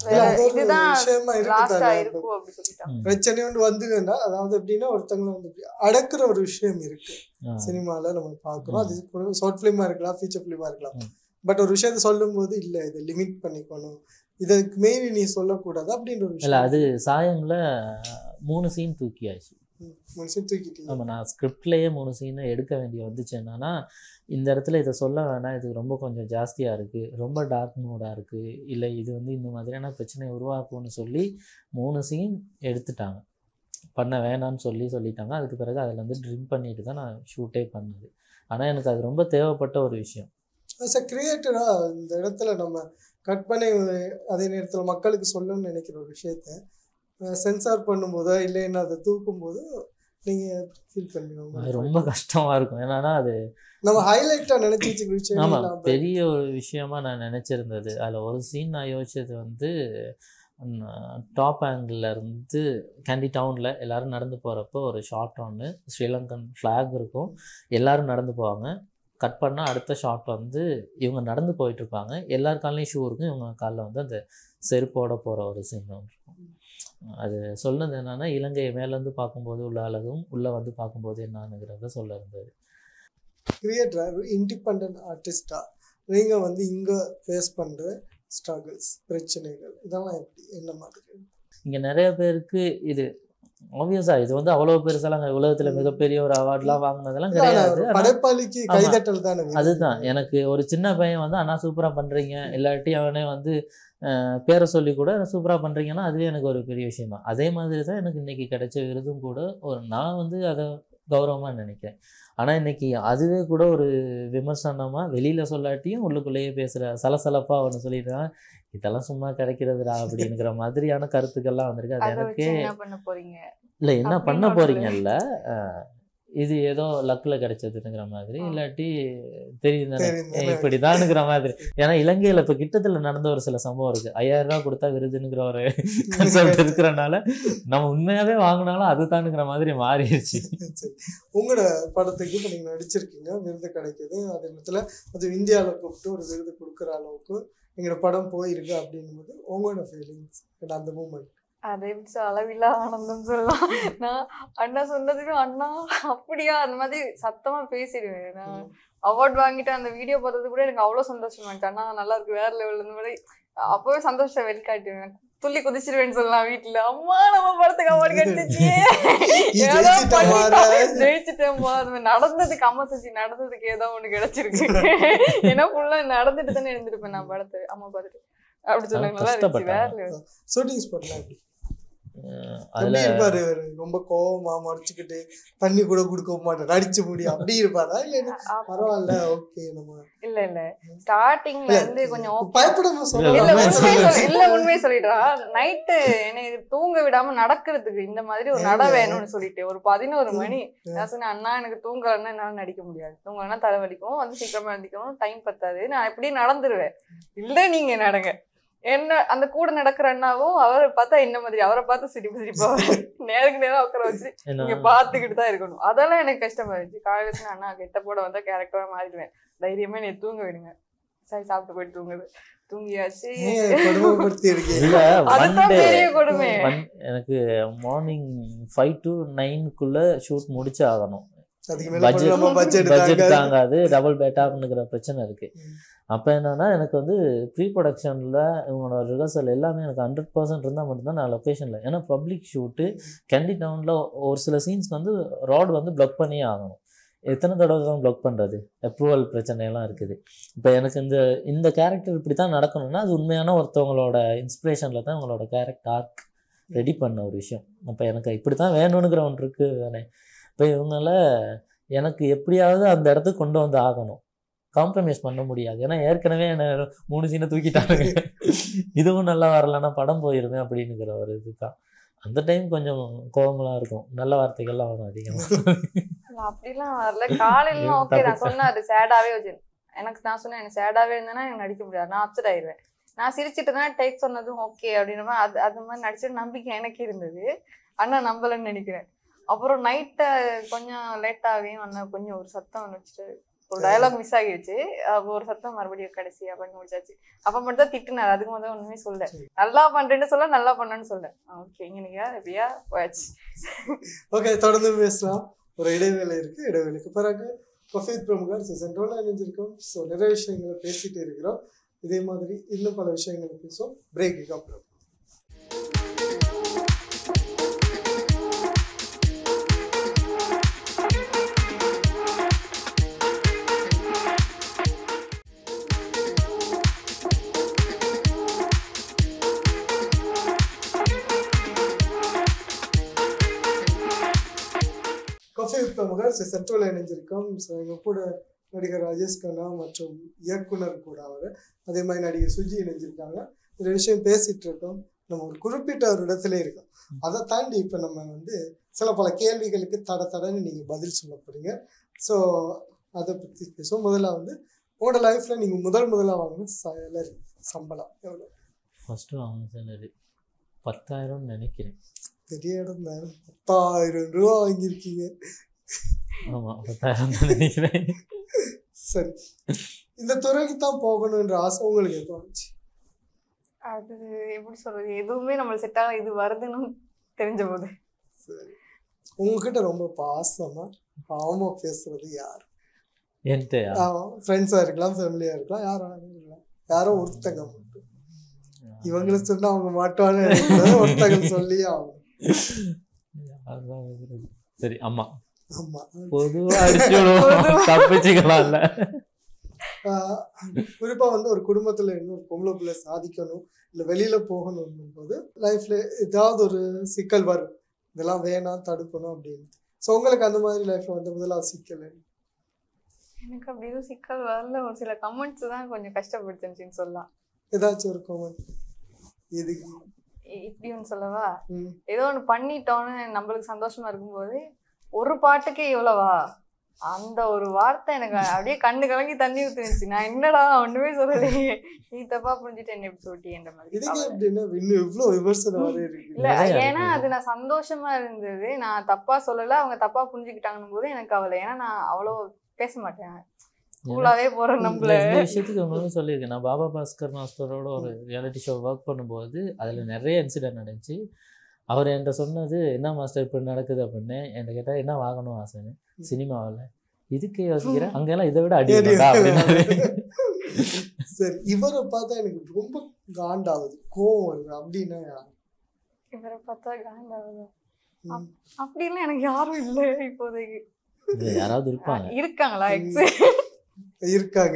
பிரச்சனை ஒன்று வந்துன்னா அதாவது எப்படின்னா ஒருத்தவங்களை வந்து அடக்குற ஒரு விஷயம் இருக்கு சினிமால நம்ம பாக்குறோம். அது ஷார்ட் பிலிமா இருக்கலாம், ஃபீச்சர் பிலிமா இருக்கலாம். பட் ஒரு விஷயத்த சொல்லும் போது இல்ல இதை லிமிட் பண்ணிக்கணும், இதுக்கு மீறி நீ சொல்லக்கூடாது அப்படின்ற ஒரு விஷயம். அது சாயம்ல 3 சீன் தூக்கியாச்சு. மனுஷன் தூக்கிட்டீங்க. ஆமாம், நான் ஸ்கிரிப்ட்லேயே 3 சீனை எடுக்க வேண்டிய வந்துச்சு. என்னன்னா இந்த இடத்துல இதை சொல்ல வேணாம், இது ரொம்ப கொஞ்சம் ஜாஸ்தியாக இருக்குது, ரொம்ப டார்க் மூடாக இருக்குது, இல்லை இது வந்து இந்த மாதிரியான பிரச்சனையை உருவாக்கும்னு சொல்லி 3 சீன் எடுத்துட்டாங்க. பண்ண வேணான்னு சொல்லிட்டாங்க. அதுக்கு பிறகு அதில் வந்து ட்ரிம் பண்ணிட்டு தான் நான் ஷூட்டே பண்ணது. ஆனால் எனக்கு அது ரொம்ப தேவைப்பட்ட ஒரு விஷயம். ஆஸ் அ கிரியேட்டராக இந்த இடத்துல நம்ம கட் பண்ணி அதே நேரத்தில் மக்களுக்கு சொல்லணும்னு நினைக்கிற ஒரு விஷயத்த சென்சார் பண்ணும்போதோ இல்லைன்னா அதை தூக்கும்போது நீங்கள் ஃபீல் பண்ணுவீங்க? அது ரொம்ப கஷ்டமாக இருக்கும். ஏன்னா அது நம்ம ஹைலைட்டாக நினச்சி வச்சுக்கிற விஷயம். ஆமாம், பெரிய ஒரு விஷயமா நான் நினச்சிருந்தது. அதில் ஒரு சீன் நான் யோசிச்சது வந்து டாப் ஆங்கிளில் இருந்து கேண்டி டவுனில் எல்லோரும் நடந்து போகிறப்போ ஒரு ஷார்ட் ஒன்று ஸ்ரீலங்கன் ஃப்ளாக் இருக்கும், எல்லோரும் நடந்து போவாங்க. கட் பண்ணால் அடுத்த ஷாட் வந்து இவங்க நடந்து போயிட்டுருப்பாங்க, எல்லார் காலையும் ஷூ இருக்கும், இவங்க காலில் வந்து அந்த செருப்போட போகிற ஒரு சீன் ஒன்று இருக்கும். அது சொன்னது என்னென்னா இலங்கையை மேலேருந்து பார்க்கும்போது உள்ள அழகும் உள்ளே வந்து பார்க்கும்போது என்னானுங்கிறத சொல்ல இருந்தது. கிரியேட்டர் இண்டிபெண்ட் ஆர்டிஸ்டாக நீங்கள் வந்து இங்கே ஃபேஸ் பண்ணுற ஸ்ட்ரகிள்ஸ், பிரச்சனைகள் இதெல்லாம் எப்படி, என்ன மாதிரி? இங்கே நிறைய பேருக்கு இது ஆப்வியஸாக இது வந்து அவ்வளோ பெருசாலாம் உலகத்தில் மிகப்பெரிய ஒரு அவார்ட்லாம் வாங்கினதெல்லாம் கிடையாது. படைப்பாளிக்கு கைதட்டல் தானே. அதுதான் எனக்கு ஒரு சின்ன பையன் வந்து அண்ணா சூப்பராக பண்ணுறீங்க, இல்லாட்டி அவனே வந்து பேரை சொல்லி கூட சூப்பராக பண்ணுறீங்கன்னா அதுவே எனக்கு ஒரு பெரிய விஷயம் தான். அதே மாதிரி தான் எனக்கு இன்றைக்கி கிடைச்ச விருதும் கூட நான் வந்து அதை கௌரவமாக நினைக்கிறேன். ஆனால் இன்றைக்கி அதுவே கூட ஒரு விமர்சனமாக வெளியில் சொல்லாட்டியும் உள்ளுக்குள்ளேயே பேசுகிற சலசலப்பாக ஒன்று சொல்லிடுறான், இதெல்லாம் சும்மா கிடைக்கிறதுடா அப்படிங்கிற மாதிரியான கருத்துக்கள்லாம் வந்திருக்கு. அது எனக்கே இல்லை என்ன பண்ண போறீங்கல்ல, இது ஏதோ லக்கில் கிடைச்சதுங்கிற மாதிரி, இல்லாட்டி தெரியும் இப்படிதானுங்கிற மாதிரி. ஏன்னா இலங்கையில் இப்போ கிட்டத்தில் நடந்த ஒரு சில சம்பவம் இருக்குது. 5000 ரூபா கொடுத்தா விருதுங்கிற ஒரு கன்செப்ட் இருக்கிறனால நம்ம உண்மையாகவே வாங்கினாலும் அதுதானுங்கிற மாதிரி மாறிடுச்சு. உங்களோட படத்துக்கு இப்போ நீங்கள் நடிச்சிருக்கீங்க, விருது கிடைக்கிது, அதே நேரத்தில் அது இந்தியாவில் கூப்பிட்டு ஒரு விருது கொடுக்குற அளவுக்கு எங்களோட படம் போயிருக்கு அப்படிங்கும்போது உங்களோட ஃபீலிங்ஸ் அந்த மூமெண்ட்? அதை எப்படி அளவில்லா ஆனந்தம் சொல்லலாம். நான் அண்ணா சொன்னதுக்கு அண்ணா அப்படியா அந்த மாதிரி சத்தமா பேசிடுவேன். நான் அவார்ட் வாங்கிட்டு அந்த வீடியோ பார்த்தது கூட எனக்கு அவ்வளோ சந்தோஷமா இருந்துச்சு. அண்ணா நல்லா இருக்கு, வேற லெவல் இந்த மாதிரி அப்பவே சந்தோஷத்தை வெளிக்காட்டுவேன். துள்ளி குதிச்சிருவேன்னு சொல்லலாம் வீட்டுல. அம்மா நம்ம படத்துக்கு அவார்டு கிடைச்சிச்சு, ஜெயிச்சுட்டேன்ப்பா. அது மாதிரி நடந்ததுக்கு அம்மா செஞ்சு நடந்ததுக்கு ஏதோ ஒண்ணு கிடைச்சிருக்கு. ஏன்னா ஃபுல்லா நடந்துட்டு தானே இருந்திருப்பேன் நான் படத்தை அம்மா பார்த்துட்டு. அப்படி சொல்லுங்க, நல்லா இருந்துச்சு. வேற லெவல் ஷூட்டிங்ஸ் பண்ணலாம். ரொம்ப கோவமா மறைச்சுக்கிட்டு தண்ணி கூட கொடுக்க மாட்டேன், அடிச்சு முடி அப்படி இருப்பாரா? இல்ல பரவாயில்ல ஓகே நம்ம இல்ல ஸ்டார்டிங்ல இருந்து கொஞ்சம் பயப்படாம இல்ல உண்மையை சொல்லிட்டா. நைட்டு என்னை தூங்க விடாம நடக்கிறதுக்கு இந்த மாதிரி ஒரு நட வேணும்னு சொல்லிட்டு ஒரு 11 மணி நான் சொன்னேன், அண்ணா எனக்கு தூங்கலன்னா என்னால நடிக்க முடியாது, தூங்கலன்னா தலைவலிக்கும், வந்து சீக்கிரமா நடிக்கணும், டைம் பத்தாது, நான் எப்படி நடந்துருவேன். இல்ல நீங்க நடங்க. என்ன அந்த கூட நடக்கிற அண்ணாவும் அவரை பார்த்தா என்ன மாதிரி அவரை பார்த்து சிரிப்பா நேருக்கு நேரம் உட்கார வச்சு நீங்க பாத்துக்கிட்டு தான் இருக்கணும். அதெல்லாம் எனக்கு கஷ்டமா இருந்துச்சு. காலேஜ் அண்ணா கெட்ட போட வந்தா கேரக்டரா மாறிடுவேன், தைரியமே நீ தூங்க விடுங்க, சரி சாப்பிட்டு போயிட்டு தூங்குது, தூங்கியாச்சு. அதுதான் பெரிய கொடுமை. எனக்கு மார்னிங் 5 to 9 ஷூட் முடிச்சு ஆகணும். பட்ஜெட் தாங்காது, டபுள் பேட்டாங்கிற பிரச்சனை இருக்கு. அப்போ என்னன்னா எனக்கு வந்து ப்ரீ ப்ரொடக்ஷனில் இவங்களோட ரிஹர்சல் எல்லாமே எனக்கு 100% இருந்தால் மட்டும்தான் நான் லொக்கேஷனில். ஏன்னா பப்ளிக் ஷூட்டு கேண்டி டவுனில் ஒரு சில சீன்ஸ்க்கு வந்து ரோடு வந்து பிளாக் பண்ணியே ஆகணும். எத்தனை தடவை தான் பிளாக் பண்ணுறது, அப்ரூவல் பிரச்சனையெல்லாம் இருக்குது. இப்போ எனக்கு இந்த கேரக்டர் இப்படி தான் நடக்கணும்னா அது உண்மையான ஒருத்தவங்களோட இன்ஸ்பிரேஷனில் தான் உங்களோட கேரக்டர் ஆர்க் ரெடி பண்ண ஒரு விஷயம். அப்போ எனக்கு இப்படி தான் வேணும்னுங்கிற ஒன்று இருக்குது தானே. இப்போ இவங்கள எனக்கு எப்படியாவது அந்த இடத்துக்கு கொண்டு வந்து ஆகணும், காம்ப்ரமைஸ் பண்ண முடியாது. ஏன்னா ஏற்கனவே என்ன 3 சீனை தூக்கிட்டாங்க, இதுவும் நல்லா வரலன்னா படம் போயிருமே அப்படின்னுங்கிற ஒரு இதுதான். அந்த டைம் கொஞ்சம் கோவங்களா இருக்கும், நல்ல வார்த்தைகள்லாம் வரும் அதிகமா. அப்படிலாம் வரல. காலையில ஓகே நான் சொன்னாரு சேடாவே வச்சு எனக்கு, நான் சொன்னேன் எனக்கு சேடாவே இருந்தேன்னா எனக்கு நடிக்க முடியாது, நான் அப்செட் ஆயிடுவேன். நான் சிரிச்சுட்டு தான் டேக் சொன்னதும் ஓகே அப்படின்ற அது மாதிரி நடிச்சிட்டு நம்பிக்கை எனக்கு இருந்தது. அண்ணா நம்பலன்னு நினைக்கிறேன். அப்புறம் நைட்டை கொஞ்சம் லேட்டாகவும் அண்ணா கொஞ்சம் ஒரு சத்தம் வச்சுட்டு ஒரு டயலாக் மிஸ் ஆகிடுச்சு. அப்போ ஒரு சத்தம் மறுபடியும் கடைசியா பண்ணி முடிச்சாச்சு. அப்ப மட்டும் தான் திட்டுனாரு, அதுக்கு முதல்ல ஒண்ணுமே சொல்ல, நல்லா பண்றேன்னு சொல்ல, நல்லா பண்ணேன்னு சொல்ல. ஓகே இங்கனிக்கா எப்படியா போயாச்சு. ஓகே தொடர்ந்து பேசலாம். ஒரு இடைவேளை இருக்கு, இடைவேளைக்கு பிறகு கஃபீத் பிரமுகர் சென்ட்ரலா இணைஞ்சிருக்கோம். ஸோ நிறைய விஷயங்களை பேசிட்டு இருக்கிறோம். இதே மாதிரி இன்னும் பல விஷயங்களை பேசுவோம் பிரேக்கு அப்புறம். பிரமுகர் சீசன் 2ல இணைஞ்சிருக்கோம். ஸோ எங்கள் கூட நடிகர் ராஜேஷ் கண்ணா மற்றும் இயக்குனர் கூட அவர், அதே மாதிரி நடிகர் சுஜி இணைஞ்சிருக்காங்க. இந்த விஷயம் பேசிட்டு இருக்கோம். நம்ம ஒரு குறிப்பிட்ட ஒரு இடத்துல இருக்கோம். அதை தாண்டி இப்போ நம்ம வந்து சில பல கேள்விகளுக்கு தடன்னு நீங்கள் பதில் சொல்ல போறீங்க. ஸோ அதை பற்றி பேசுவோம். முதல்ல வந்து உங்களோட லைஃப்ல நீங்கள் முதலாக வாங்கின சேலரி சம்பளம் எவ்வளோ? ஃபஸ்ட்டு வாங்கின சேலரி 10,000 நினைக்கிறேன். பெரிய இடம் தான். 10,000 ரூபா வாங்கியிருக்கீங்க. ஆமாம், 10,000 தான் நினைக்கிறேன். சரி, இந்த துறைக்கு தான் போகணுன்ற ஆசை உங்களுக்கு எப்போ வந்துச்சு? அது எப்படி சொல்றது, எதுவுமே நம்மளுக்கு செட் ஆகல, இது வருதுன்னு தெரிஞ்ச போது. சரி, உங்ககிட்ட ரொம்ப பாவமா பேசுறது யார்? என்கிட்ட ஃப்ரெண்ட்ஸாக இருக்கலாம், ஃபேமிலியாக இருக்கலாம், யாரோ ஒருத்தங்க மட்டும். இவங்களை சொன்னா அவங்க மாட்டுவான்னு ஒருத்தங்க சொல்லி ஆகும். சரி, அம்மா. ஆமா, பொதுவாக தப்பிச்சுக்கலாம் இல்லை. குறிப்பா வந்து ஒரு குடும்பத்துல இன்னொரு பொம்பளை பிள்ளை சாதிக்கணும் இல்லை வெளியில போகணும் போது லைஃப்ல ஏதாவது ஒரு சிக்கல் வரும், இதெல்லாம் வேணாம் தடுக்கணும் அப்படின்னு. ஸோ உங்களுக்கு அந்த மாதிரி லைஃப்ல வந்து முதலாவது சிக்கல்? எனக்கு அப்படி எதுவும் சிக்கல் வரல. ஒரு சில கமெண்ட்ஸ் தான் கொஞ்சம் கஷ்டப்படுத்துச்சுன்னு சொல்லலாம். ஏதாச்சும் ஒரு கமெண்ட் எதுக்கு இப்படி ஒன்று சொல்லவா, ஏதோ ஒன்று பண்ணிட்டோன்னு நம்மளுக்கு சந்தோஷமா இருக்கும்போது ஒரு பாட்டுக்கே இவ்வளவா, அந்த ஒரு வார்த்தை எனக்கு அப்படியே கண்ணு கலங்கி தண்ணி ஊத்துனுச்சு. நான் என்னடா ஒண்ணுமே சொல்லலையே, நீ தப்பா புரிஞ்சுட்டு என்ன எப்படி சொல்லிட்டேன்ற மாதிரி. இல்ல, ஏன்னா அது நான் சந்தோஷமா இருந்தது, நான் தப்பா சொல்லல, அவங்க தப்பா புரிஞ்சுக்கிட்டாங்கன்னு போது எனக்கு கவலை. ஏன்னா நான் அவ்வளோ பேச மாட்டேன், கூலாவே போறேன். நம்மள இந்த விஷயத்துக்கு உங்களுக்கு சொல்லியிருக்கேன். நான் பாபா பாஸ்கர் மாஸ்டரோட ஒரு ரியாலிட்டி ஷோ ஒர்க் பண்ணும்போது அதில் நிறைய இன்சிடென்ட் நடந்துச்சு. அவர் என்கிட்ட சொன்னது, என்ன மாஸ்டர் இப்படி நடக்குது அப்படின்னு. என்கிட்ட கேட்டால் என்ன வாங்கணும் ஆசைன்னு. சினிமாவில் இதுக்கு யோசிக்கிறேன், அங்கெல்லாம் இதை விட அடி அப்படின்னு. சரி, இவரை பார்த்தா எனக்கு ரொம்ப காண்டாகுது, கோவம் வருது அப்படின்னா இவரை பார்த்தா காண்டாகுது அப்படின்னா எனக்கு யாரும் இல்லை இப்போதைக்கு. யாராவது இருக்காங்களா? இருக்காங்க.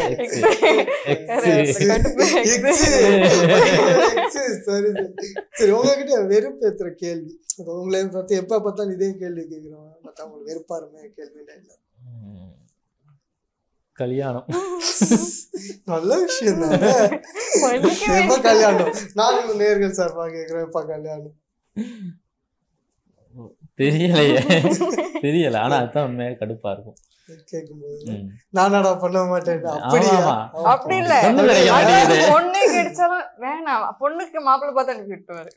சரி, உங்ககிட்ட வெறுப்பு ஏத்துற கேள்வி, உங்களை பார்த்து எப்ப பார்த்தாலும் இதே கேள்வி கேட்கிறோம், பார்த்தா உங்களுக்கு வெறுப்பா இருமே கேள்வி இல்லை. கல்யாணம் நல்ல விஷயம் தானே. எப்ப கல்யாணம்? நானும் நேர்கள் சார்பா கேட்கிறேன், எப்ப கல்யாணம்? தெரியல, ஆனா அதுதான் உண்மையாக கடுப்பா இருக்கும் கேட்கும்போது. நானாடா பண்ண மாட்டேன் அப்படி இல்ல, பொண்ணு கிடைச்சாலும் வேணாம், பொண்ணுக்கு மாப்பிள்ளை பார்த்து அனுப்பி விட்டுவாரு.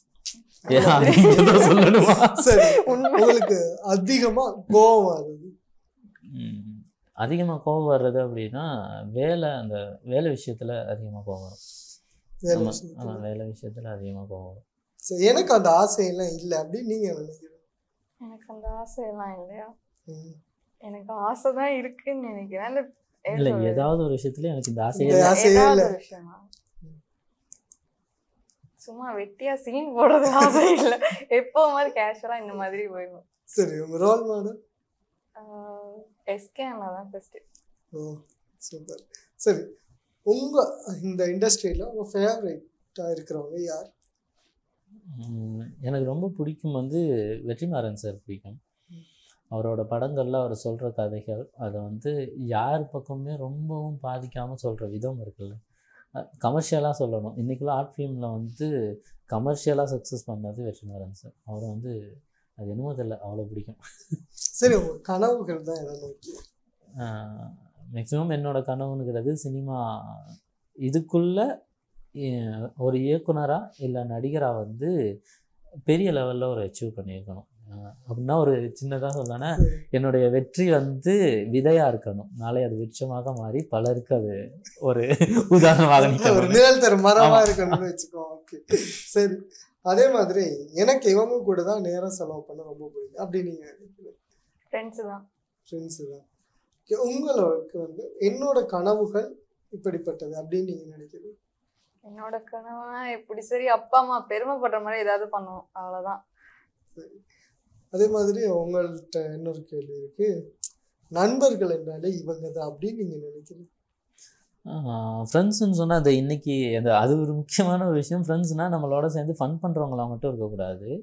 சரி, உங்களுக்கு அதிகமா கோவம் வருது? அதிகமாக கோவம் வர்றது அப்படின்னா அந்த வேலை விஷயத்துல அதிகமாக கோவம் வரும். வேலை விஷயத்துல அதிகமாக கோவம் வரும். எனக்கு அந்த ஆசையெல்லாம் இல்லை அப்படின்னு நீங்க நினைக்கிறீங்க? எனக்கு அந்த ஆசையெல்லாம் இல்லையா, எனக்கு ஆசைதான் இருக்குன்னு நினைக்கிறேன். இல்லை, ஏதாவது ஒரு விஷயத்துல எனக்கு இந்த ஆசையே இல்லை. சும்மா வெட்டியா சீன் போடுறது ஆசை இல்லை, எப்போ மாதிரி கேஷுவலா இந்த மாதிரி போயிடும். சரி, உங்க ரோல் மாடல்? எஸ்கே அண்ணா தான் ஃபர்ஸ்ட். ஓ, சூப்பர். சரி, உங்க இந்த இண்டஸ்ட்ரியில உங்க ஃபேவரட்டா இருக்கிறவங்க யார்? எனக்கு ரொம்ப பிடிக்கும் வந்து வெற்றிமாறன் சார் பிடிக்கும். அவரோட படங்கள்ல அவர் சொல்கிற கதைகள், அதை வந்து யார் பக்கமே ரொம்பவும் பாதிக்காமல் சொல்கிற விதம் இருக்குல்ல, கமர்ஷியலாக சொல்லணும். இன்றைக்குள்ள ஆர்ட் ஃபிலிமில் வந்து கமர்ஷியலாக சக்ஸஸ் பண்ணது வெற்றிமாறன் சார். அவர் வந்து அது என்னமோ தெரியல, அவ்வளோ பிடிக்கும். சரி, உங்கள் கனவுகள் தான் எதாவது? மேக்ஸிமம் என்னோட கனவுங்கிறது சினிமா இதுக்குள்ள ஒரு இயக்குனராக இல்லை நடிகராக வந்து பெரிய லெவலில் ஒரு அச்சீவ் பண்ணியிருக்கணும். அப்படின்னா ஒரு சின்னதாக சொல்லனா, என்னுடைய வெற்றி வந்து விதையாக இருக்கணும், நாளை அது விருட்சமாக மாறி பலருக்கு அது ஒரு உதாரணமாக ஒரு நிழல் தரும் மரமாக இருக்கணும்னு வச்சுக்கோ. ஓகே, சரி. அதே மாதிரி எனக்கு இவங்க கூட தான் நேரம் செலவு பண்ண ரொம்ப பிடிக்கும். அப்படி நீங்க ஃப்ரெண்ட்ஸ் தான். உங்களுக்கு வந்து என்னோட கனவுகள் இப்படிப்பட்டது அப்படின்னு நீங்க நினைக்கிறீங்க? என்னோட கனவுனா எப்படி, சரி அப்பா அம்மா பெருமைப்படுற மாதிரி ஏதாவது பண்ணுவோம், அவ்வளவுதான். சரி, அதே மாதிரி உங்கள்கிட்ட இன்னொரு கேள்வி இருக்கு, நண்பர்கள் என்றாலே இவங்க தான் அப்படின்னு நீங்க நினைக்கிறீங்க? ஃப்ரெண்ட்ஸுன்னு சொன்னால் அது இன்றைக்கி அது ஒரு முக்கியமான ஒரு விஷயம். ஃப்ரெண்ட்ஸ்னால் நம்மளோட சேர்ந்து ஃபன் பண்ணுறவங்களா மட்டும் இருக்கக்கூடாது,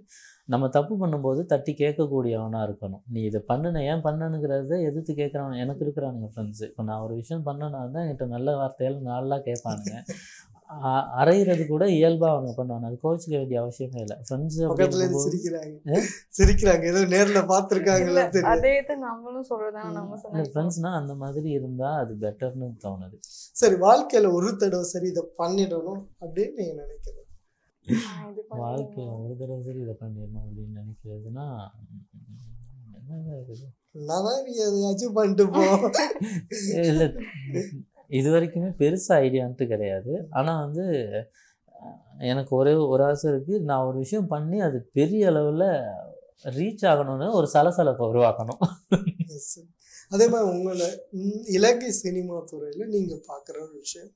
நம்ம தப்பு பண்ணும்போது தட்டி கேட்கக்கூடியவனாக இருக்கணும். நீ இதை பண்ணுன ஏன் பண்ணனுங்கிறத எதிர்த்து கேட்குறவன் எனக்கு இருக்கிறானுங்க ஃப்ரெண்ட்ஸு. இப்போ நான் ஒரு விஷயம் பண்ணனா தான் என்கிட்ட நல்ல வார்த்தையால் நல்லா கேட்பானுங்க. அரைகிறது கூட இயல்பாக அவங்க பண்ணுவாங்க. அது கோச்சிக்க வேண்டிய அவசியமே இல்லை. ஃப்ரெண்ட்ஸு சிரிக்கிறாங்க ஏதோ நேரில் பார்த்துருக்காங்களா அதே நம்மளும் சொல்றதான நம்ம இல்லை ஃப்ரெண்ட்ஸ்னால் அந்த மாதிரி இருந்தால் அது பெட்டர்னு தோணுது. சரி, வாழ்க்கையில் ஒரு தடவை சரி இதை பண்ணிடணும் அப்படின்னு நீங்கள் நினைக்கிறேன்? வாழ்க்கையில் ஒரு தடவை சரி இதை பண்ணிடணும் அப்படின்னு நினைக்கிறதுனா என்னங்க இருக்குது? எதையாச்சும் பண்ணிட்டு போ. இல்லை, இது வரைக்குமே பெருசாக ஐடியான்ட்டு கிடையாது. ஆனால் வந்து எனக்கு ஒரு ஆசை இருக்குது. நான் ஒரு விஷயம் பண்ணி அது பெரிய அளவில் ரீச் ஆகணும்னு ஒரு சலசலப்பை உருவாக்கணும். அதே மாதிரி உங்களை இலங்கை சினிமா துறையில் நீங்கள் பார்க்குற ஒரு விஷயம்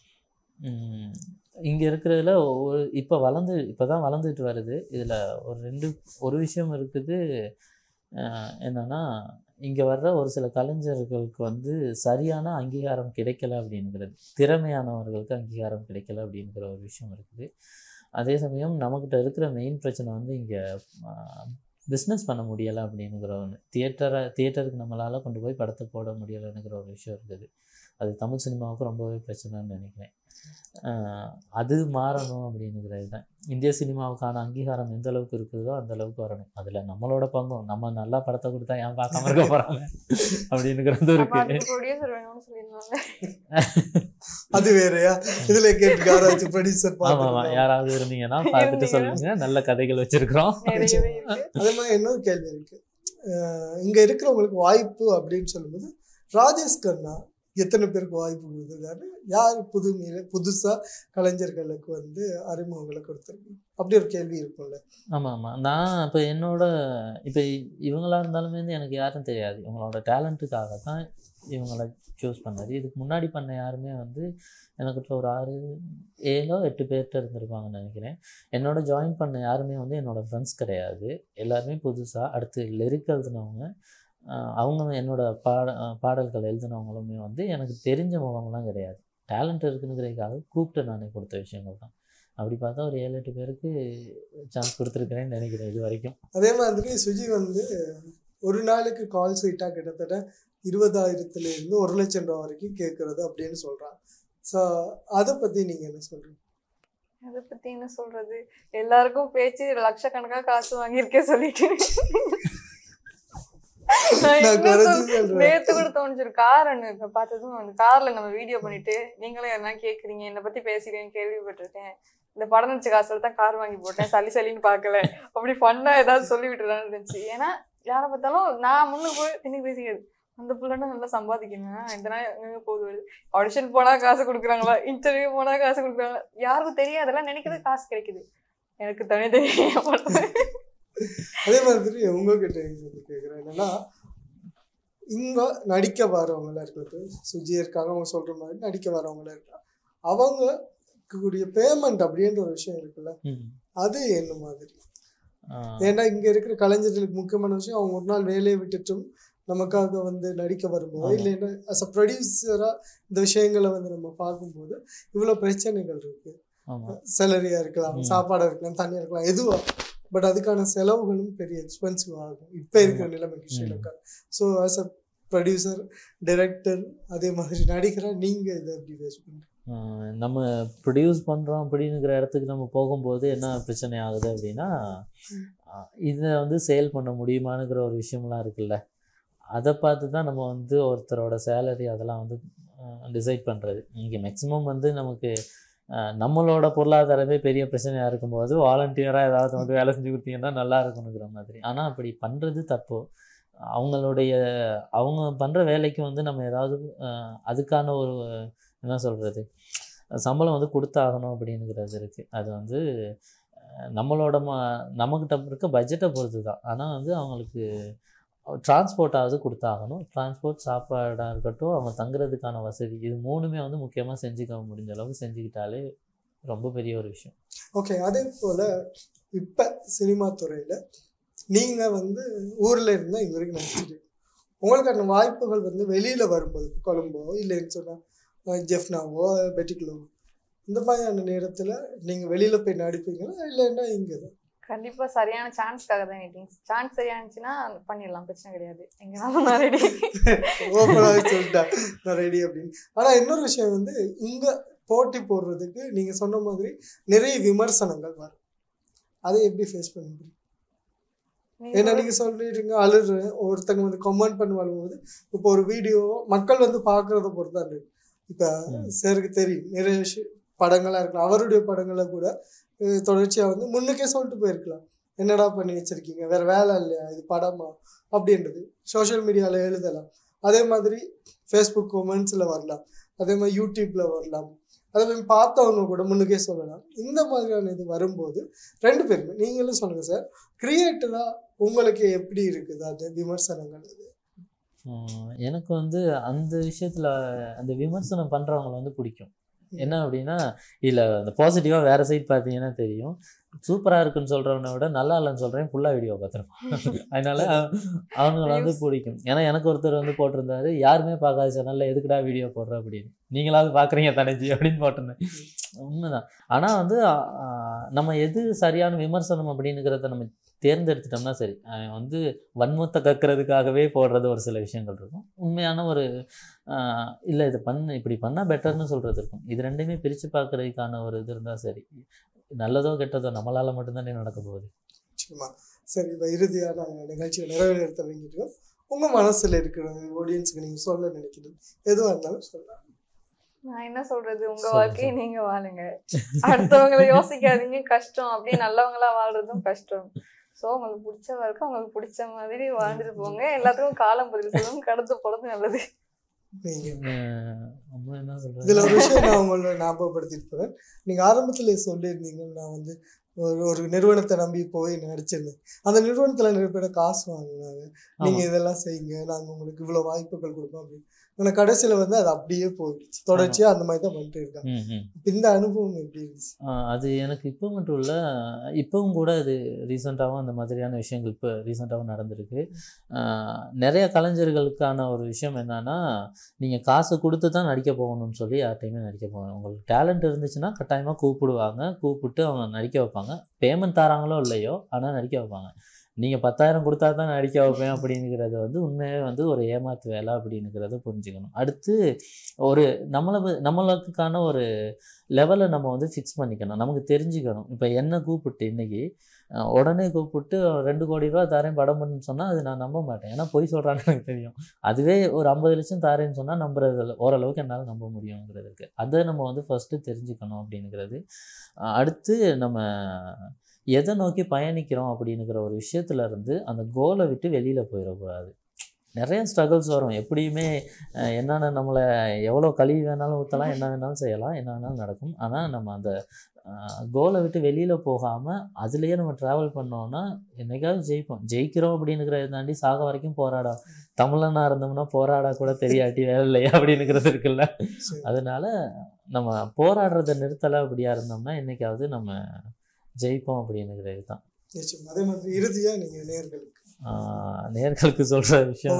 இங்கே இருக்கிறதுல இப்போ தான் வளர்ந்துட்டு வருது. இதில் ஒரு விஷயம் இருக்குது. என்னென்னா, இங்கே வர்ற ஒரு சில கலைஞர்களுக்கு வந்து சரியான அங்கீகாரம் கிடைக்கல அப்படிங்கிறது, திறமையானவர்களுக்கு அங்கீகாரம் கிடைக்கல அப்படிங்கிற ஒரு விஷயம் இருக்குது. அதே சமயம் நம்மக்கிட்ட இருக்கிற மெயின் பிரச்சனை வந்து இங்கே பிஸ்னஸ் பண்ண முடியலை அப்படிங்கிற ஒன்று. தியேட்டருக்கு நம்மளால் கொண்டு போய் படத்தை போட முடியலைங்கிற ஒரு விஷயம் இருக்குது. அது தமிழ் சினிமாவுக்கு ரொம்பவே பிரச்சனைன்னு நினைக்கிறேன். அது மாறணும் அப்படிங்கிறது தான். இந்திய சினிமாவுக்கான அங்கீகாரம் எந்த அளவுக்கு இருக்குதோ அந்த அளவுக்கு வரணும். அதில் நம்மளோட பங்கும், நம்ம நல்லா படத்தை கொடுத்தா ஏன் பார்க்காம இருக்க போகிறாங்க அப்படிங்கிறது இருக்கு. அது வேறையா? இதுல கேட்டு ப்ரொடியூசர் யாராவது இருந்தீங்கன்னா பார்த்துட்டு சொல்லுங்க, நல்ல கதைகள் வச்சிருக்கிறோம். அதே மாதிரி இன்னொரு கேள்வி இருக்கு. இங்க இருக்கிறவங்களுக்கு வாய்ப்பு அப்படின்னு சொல்லும்போது ராஜேஷ் கண்ணா எத்தனை பேருக்கு வாய்ப்பு கொடுத்துருக்காரு? யார் புதுசா கலைஞர்களுக்கு வந்து அறிமுகங்களை கொடுத்துருக்கு? அப்படி ஒரு கேள்வி இருக்கும்ல. ஆமாம். நான் இப்போ இவங்களா இருந்தாலுமே வந்து எனக்கு யாரும் தெரியாது. இவங்களோட டேலண்ட்டுக்காக தான் இவங்களை சூஸ் பண்ணாரு. இதுக்கு முன்னாடி பண்ண யாருமே வந்து எனக்கிட்ட ஒரு 6-7-8 பேர்கிட்ட இருந்திருப்பாங்கன்னு நினைக்கிறேன். என்னோட ஜாயின் பண்ண யாருமே வந்து என்னோடய ஃப்ரெண்ட்ஸ் கிடையாது. எல்லாருமே புதுசாக. அடுத்து லிரிக் எழுதினவங்க, அவங்க என்னோட பாடல்கள் எழுதினவங்களுமே வந்து எனக்கு தெரிஞ்ச முகம்லாம் கிடையாது. டேலண்ட் இருக்குங்கிறதுக்காக கூப்பிட்டு நானே கொடுத்த விஷயங்கள் தான். அப்படி பார்த்தா ஒரு 7-8 பேருக்கு சான்ஸ் கொடுத்துருக்கிறேன்னு நினைக்கிறேன் இது வரைக்கும். அதே மாதிரி சுஜி வந்து ஒரு நாளுக்கு கால்ஸ் ஹிட்டாக கிட்டத்தட்ட 20,000 1 லட்சம் ரூபா வரைக்கும் கேட்கறது அப்படின்னு சொல்கிறாங்க. ஸோ அதை பற்றி நீங்கள் என்ன சொல்கிறீங்க? அதை பற்றி என்ன சொல்கிறது? எல்லாருக்கும் பேச்சு லட்சக்கணக்காக காசு வாங்கியிருக்கேன் சொல்லிட்டு நேத்து கூட தோணுச்சு. ஒரு கார் ஒண்ணு பார்த்ததும் அந்த கார்ல நம்ம வீடியோ பண்ணிட்டு நீங்களே என்ன கேக்குறீங்க, என்னை பத்தி பேசுறீங்கன்னு கேள்விப்பட்டிருக்கேன். இந்த படம் நடிச்ச காசுல தான் கார் வாங்கி போட்டேன், சளின்னு பாக்கல, அப்படி ஃபன்னா ஏதாவது சொல்லி விட்டுறான்னு இருந்துச்சு. ஏன்னா யாரை பார்த்தாலும் நான் முன்னுக்கு போய் திணிக்கு பேசிக்காது, அந்த பிள்ளைன்னா நல்லா சம்பாதிக்கணும், இந்த நாள் எங்க போகுது, ஆடிஷன் போனா காசு கொடுக்குறாங்களா, இன்டர்வியூ போனா காசு கொடுக்குறாங்களா, யாருக்கும் தெரியாதெல்லாம் நினைக்கிறது காசு கிடைக்குது. எனக்கு தனி தெரியும். அதே மாதிரி உங்ககிட்ட கேட்குறேன் என்னன்னா, இங்க நடிக்க வரவங்களா இருக்கட்டும், சுஜி இருக்காங்க, அவங்க சொல்ற மாதிரி நடிக்க வரவங்களா இருக்காங்க, அவங்க கூடிய பேமெண்ட் அப்படின்ற ஒரு விஷயம் இருக்குல்ல, அது என்ன மாதிரி? ஏன்னா இங்க இருக்கிற கலைஞர்களுக்கு முக்கியமான விஷயம், அவங்க ஒரு நாள் வேலையை விட்டுட்டும் நமக்காக வந்து நடிக்க வரும்போது, இல்லைன்னா அஸ் அ ப்ரொடியூசரா இந்த விஷயங்களை வந்து நம்ம பார்க்கும்போது இவ்வளவு பிரச்சனைகள் இருக்கு. சேலரியா இருக்கலாம், சாப்பாடா இருக்கலாம், தண்ணியா இருக்கலாம், எதுவா, பட் அதுக்கான செலவுகளும் பெரிய எக்ஸ்பென்சிவ் ஆகும் இப்போ இருக்கிற நிலைமைக்கு Sri Lanka. So as a producer, director, அதே மாதிரி நடிகராக நீங்கள் இதை எப்படி ஃபேஸ் பண்ணுறீங்க? நம்ம ப்ரொடியூஸ் பண்ணுறோம் அப்படிங்கிற இடத்துக்கு நம்ம போகும்போது என்ன பிரச்சனை ஆகுது அப்படின்னா, இதை வந்து சேல் பண்ண முடியுமானுங்கிற ஒரு விஷயம்லாம் இருக்குல்ல, அதை பார்த்து தான் நம்ம வந்து ஒருத்தரோட சேலரி அதெல்லாம் வந்து டிசைட் பண்ணுறது. இங்கே மேக்ஸிமம் வந்து நமக்கு நம்மளோட பொருளாதாரமே பெரிய பிரச்சனையாக இருக்கும்போது வாலண்டியராக ஏதாவது வந்து வேலை செஞ்சு கொடுத்தீங்கன்னா நல்லா இருக்கணுங்கிற மாதிரி. ஆனால் அப்படி பண்ணுறது தப்பு. அவங்க பண்ணுற வேலைக்கு வந்து நம்ம ஏதாவது அதுக்கான ஒரு என்ன சொல்கிறது சம்பளம் வந்து கொடுத்தாகணும் அப்படிங்கிறது இருக்குது. அது வந்து நம்மக்கிட்ட இருக்க பட்ஜெட்டை பொறுத்து தான். ஆனால் வந்து அவங்களுக்கு டிரான்ஸ்போர்ட்டாவது கொடுத்தாகணும். டிரான்ஸ்போர்ட், சாப்பாடாக இருக்கட்டும், அவங்க தங்குறதுக்கான வசதி, இது மூணுமே வந்து முக்கியமாக செஞ்சுக்க முடிஞ்ச அளவுக்கு செஞ்சுக்கிட்டாலே ரொம்ப பெரிய ஒரு விஷயம். ஓகே. அதே போல் இப்போ சினிமா துறையில் நீங்கள் வந்து ஊரில் இருந்தால் இது வரைக்கும் நடிச்சிட்டு, உங்களுக்கான வாய்ப்புகள் வந்து வெளியில் வரும்போது, கொழும்போ இல்லைன்னு சொன்னால் ஜெஃப்னாவோ பெட்டிக்குலோ, இந்த மாதிரியான நேரத்தில் நீங்கள் வெளியில் போய் நடிப்பீங்களா இல்லைன்னா இங்கே தான்? கண்டிப்பா சரியான சான்ஸ்க்காக தான் வெயிட்டிங். சான்ஸ் சரியானுச்சுன்னா பண்ணிடலாம், பிரச்சனை கிடையாது. எங்கனாலும் நான் ரெடி. ஓப்பனாக சொல்லிட்டா நான் ரெடி அப்படின்னு. ஆனா இன்னொரு விஷயம் வந்து இங்க போட்டி போடுறதுக்கு நீங்க சொன்ன மாதிரி நிறைய விமர்சனங்கள் வரும். அதை எப்படி ஃபேஸ் பண்ண முடியும்? ஏன்னா நீங்க சொல்லிடுங்க அழுறேன், ஒருத்தங்க வந்து கமெண்ட் பண்ணி வரும்போது இப்போ ஒரு வீடியோ மக்கள் வந்து பாக்குறத பொறுத்து தான் இருக்கு. இப்ப சாருக்கு தெரியும் நிறைய விஷயம் படங்களா இருக்கலாம், அவருடைய படங்களை கூட தொடர்ச்சியா வந்து முன்னுக்கே சொல்லிட்டு போயிருக்கலாம், என்னடா பண்ணி வச்சிருக்கீங்க, வேற வேலை இல்லையா, இது படமா அப்படின்றது சோஷியல் மீடியால எழுதலாம். அதே மாதிரி ஃபேஸ்புக் கமெண்ட்ஸ்ல வரலாம், அதே மாதிரி யூடியூப்ல வரலாம், அதே மாதிரி பார்த்தவங்க கூட முன்னுக்கே சொல்லலாம். இந்த மாதிரியான இது வரும்போது ரெண்டு பேருமே நீங்களும் சொல்லுங்க சார், கிரியேட்டரா உங்களுக்கு எப்படி இருக்குது அது விமர்சனங்கள்? எனக்கு வந்து அந்த விஷயத்துல அந்த விமர்சனம் பண்றவங்களை வந்து பிடிக்கும். என்ன அப்படின்னா இல்லை அந்த பாசிட்டிவாக வேறு சைட் பார்த்தீங்கன்னா தெரியும், சூப்பராக இருக்குன்னு சொல்கிறவனை விட நல்லா இல்லைன்னு சொல்கிறேன் ஃபுல்லாக வீடியோ பார்த்துருப்பான். அதனால அவங்கள வந்து பிடிக்கும். ஏன்னா எனக்கு ஒருத்தர் வந்து போட்டிருந்தாரு, யாருமே பார்க்காத சேனலில் எதுக்குடா வீடியோ போடுற அப்படின்னு, நீங்களாவது பார்க்குறீங்க தனஞ்சி அப்படின்னு போட்டிருந்தேன். உண்மைதான். ஆனால் வந்து நம்ம எது சரியான விமர்சனம் அப்படின்னுங்கிறத நம்ம தேர்ந்தெடுத்துட்டோம்னா சரி. வந்து வன்மத்தை கற்கிறதுக்காகவே போடுறது ஒரு சில விஷயங்கள் இருக்கும், உண்மையான ஒரு இல்லை இது இப்படி பண்ணால் பெட்டர்னு சொல்கிறது இருக்கும். இது ரெண்டுமே பிரித்து பார்க்குறதுக்கான ஒரு இது இருந்தால் சரி. நல்லதோ கெட்டதோ நம்மளால் மட்டும்தானே நடக்க போகுது. சரி, இப்போ இறுதியாக நாங்கள் நிகழ்ச்சியை நிறைவேற்ற வேண்டியிருக்கோம். உங்கள் மனசில் இருக்கிற ஆடியன்ஸுக்கு நீங்கள் சொல்ல நினைக்கிறது எதுவாக இருந்தாலும் சொல்லலாம். நான் என்ன சொல்றது, உங்க வாழ்க்கையை நீங்க வாழுங்க, அடுத்தவங்களை யோசிக்காதீங்க. கஷ்டம் அப்படி நல்லவங்களா வாழ்றதும் கஷ்டம். ஸோ உங்களுக்கு பிடிச்ச வாழ்க்கை உங்களுக்கு பிடிச்ச மாதிரி வாழ்ந்துட்டு போங்க. எல்லாத்துக்கும் காலம் பதில் சொல்லுங்க, கடந்து போறது நல்லது. இதுல ஒரு விஷயம் நான் உங்களை ஞாபகப்படுத்திட்டு போறேன். நீங்க ஆரம்பத்துல சொல்லியிருந்தீங்க, நான் வந்து ஒரு நிறுவனத்தை நம்பி போய் நடிச்சிருந்தேன். அந்த நிறுவனத்துல நிறைய பேரை காசு வாங்கினாங்க, நீங்க இதெல்லாம் செய்யுங்க, நாங்க உங்களுக்கு இவ்வளவு வாய்ப்புகள் கொடுப்போம் அப்படின்னு. ஆனால் கடைசியில் வந்து அது அப்படியே போயிடுச்சு. தொடர்ச்சியாக அந்த மாதிரி தான் பண்ணிட்டு இருக்காங்க. இந்த அனுபவம் எப்படி இருந்துச்சு? அது எனக்கு இப்போ மட்டும் இல்லை, இப்போவும் கூட அது ரீசெண்டாகவும் அந்த மாதிரியான விஷயங்கள் இப்போ ரீசெண்டாகவும் நடந்திருக்கு. நிறைய கலைஞர்களுக்கான ஒரு விஷயம் என்னன்னா, நீங்கள் காசு கொடுத்து தான் நடிக்க போகணும்னு சொல்லி யார்ட்டையுமே நடிக்க போகணும். உங்களுக்கு டேலண்ட் இருந்துச்சுன்னா கட்டாயமாக கூப்பிடுவாங்க, கூப்பிட்டு அவங்க நடிக்க வைப்பாங்க. பேமெண்ட் தராங்களோ இல்லையோ ஆனால் நடிக்க வைப்பாங்க. நீங்கள் 10,000 கொடுத்தா தான் நடிக்க வைப்பேன் அப்படிங்கிறது வந்து உண்மையே வந்து ஒரு ஏமாத்து வேலை அப்படிங்கிறத புரிஞ்சுக்கணும். அடுத்து ஒரு நம்மளுக்கான ஒரு லெவலை நம்ம வந்து ஃபிக்ஸ் பண்ணிக்கணும், நமக்கு தெரிஞ்சுக்கணும். இப்போ என்ன கூப்பிட்டு இன்றைக்கி உடனே கூப்பிட்டு 2 கோடி ரூபா தரேன் படம் பண்ணுன்னு சொன்னால் அது நான் நம்ப மாட்டேன். ஏன்னா பொய் சொல்கிறான்னு எனக்கு தெரியும். அதுவே ஒரு 50 லட்சம் தரேன்னு சொன்னால் நம்புறதில்ல, ஓரளவுக்கு என்னால் நம்ப முடியுங்கிறதுக்கு அதை நம்ம வந்து ஃபஸ்ட்டு தெரிஞ்சுக்கணும் அப்படிங்கிறது. அடுத்து நம்ம எதை நோக்கி பயணிக்கிறோம் அப்படிங்கிற ஒரு விஷயத்துலேருந்து அந்த கோலை விட்டு வெளியில் போயிடக்கூடாது. நிறைய ஸ்ட்ரகிள்ஸ் வரும் எப்படியுமே. என்னென்ன நம்மளை எவ்வளோ கழுவி வேணாலும் ஊற்றலாம், என்ன வேணாலும் செய்யலாம், என்ன வேணாலும் நடக்கும். ஆனால் நம்ம அந்த கோலை விட்டு வெளியில் போகாமல் அதுலேயே நம்ம ட்ராவல் பண்ணோன்னா என்னைக்காவது ஜெயிக்கிறோம் அப்படின்னுக்கிறத தாண்டி சாக வரைக்கும் போராடா. தமிழனாக இருந்தோம்னா போராடா கூட தெரியாட்டி வேலை இல்லையா அப்படின்னுக்கிறது இருக்குல்ல. அதனால நம்ம போராடுறதை நிறுத்தலை அப்படியா இருந்தோம்னா என்னைக்காவது நம்ம ஜெயிப்போம் அப்படின்னுங்கிறது தான். அதே மாதிரி இறுதியாக நீங்கள் நேர்களுக்கு சொல்கிற விஷயம்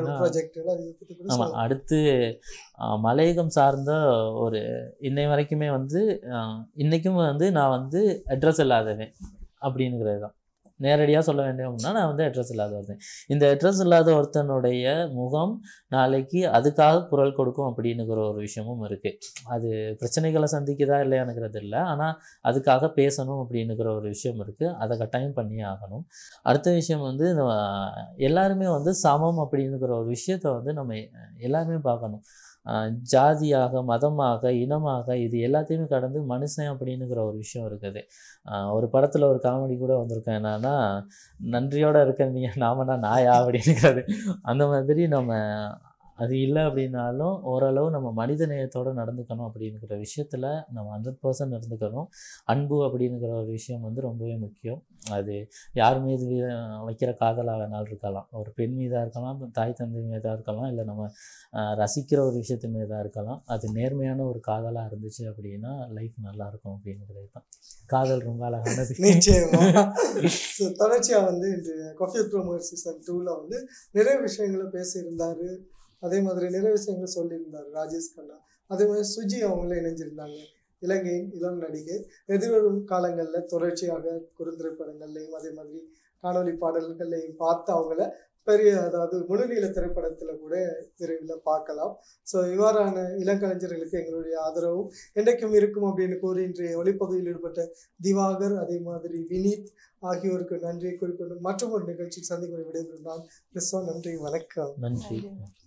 ஆமாம், அடுத்து மலையகம் சார்ந்த ஒரு இன்னை வரைக்குமே வந்து இன்றைக்கும் வந்து நான் வந்து அட்ரஸ் இல்லாதவன் அப்படின்னுங்கிறது தான். நேரடியாக சொல்ல வேண்டிய அப்படின்னா நான் வந்து அட்ரஸ் இல்லாத ஒருத்தன். இந்த அட்ரஸ் இல்லாத ஒருத்தனுடைய முகம் நாளைக்கு அதுக்காக குரல் கொடுக்கும் அப்படின்னுங்கிற ஒரு விஷயமும் இருக்குது. அது பிரச்சனைகளை சந்திக்குதா இல்லையானுங்கிறது இல்லை, ஆனால் அதுக்காக பேசணும் அப்படின்னுங்கிற ஒரு விஷயம் இருக்குது. அதை கட்டாயம் பண்ணி ஆகணும். அடுத்த விஷயம் வந்து எல்லாருமே வந்து சமம் அப்படின்னுங்கிற ஒரு விஷயத்தை வந்து நம்ம எல்லாருமே பார்க்கணும். ஜாதியாக, மதமாக, இனமாக, இது எல்லாத்தையுமே கடந்து மனுஷன் அப்படின்னுங்கிற ஒரு விஷயம் இருக்குது. ஒரு படத்தில் ஒரு காமெடி கூட வந்திருக்கேன், என்னன்னா நன்றியோடு இருக்க நீ நாமனா நாயா அப்படின்னுங்கிறது. அந்த மாதிரி நம்ம அது இல்லை அப்படின்னாலும் ஓரளவு நம்ம மனித நேயத்தோடு நடந்துக்கணும் அப்படிங்கிற விஷயத்தில் நம்ம 100% இருந்துக்கணும். அன்பு அப்படிங்கிற ஒரு விஷயம் வந்து ரொம்பவே முக்கியம். அது யார் மீது வைக்கிற காதலாக வேணாலும் இருக்கலாம், ஒரு பெண் மீதாக இருக்கலாம், தாய் தந்தை மீதாக இருக்கலாம், இல்லை நம்ம ரசிக்கிற ஒரு விஷயத்து மீதாக இருக்கலாம். அது நேர்மையான ஒரு காதலாக இருந்துச்சு அப்படின்னா லைஃப் நல்லாயிருக்கும் அப்படிங்கிறது தான். காதல் ரொம்ப அழகானது. நிச்சயமாக. தொடர்ச்சியாக வந்து இந்த காஃபி ப்ரோமோட் சீசன் 2ல் வந்து நிறைய விஷயங்களை பேசியிருந்தார். அதே மாதிரி நிறைய விஷயங்கள் சொல்லியிருந்தார் ராஜேஷ் கண்ணா. அதே மாதிரி சுஜி அவங்களே இணைஞ்சிருந்தாங்க. இலங்கையின் இளம் நடிகை. எதிர்வரும் காலங்களில் தொடர்ச்சியாக குறுந்திரைப்படங்கள்லையும் அதே மாதிரி காணொலி பாடல்கள்லையும் பார்த்து அவங்கள பெரிய அதாவது முழுநீள திரைப்படத்துல கூட விரைவில் பார்க்கலாம். ஸோ இவ்வாறான இளங்கலைஞர்களுக்கு எங்களுடைய ஆதரவும் என்றைக்கும் இருக்கும் அப்படின்னு கூறி இன்றைய ஒளிப்பகுதியில் ஈடுபட்ட திவாகர் அதே மாதிரி வினீத் ஆகியோருக்கு நன்றியை குறிப்பிட்டு மற்றும் ஒரு நிகழ்ச்சி சந்திக்கும் விடைபெறும் நான். நன்றி, வணக்கம். நன்றி.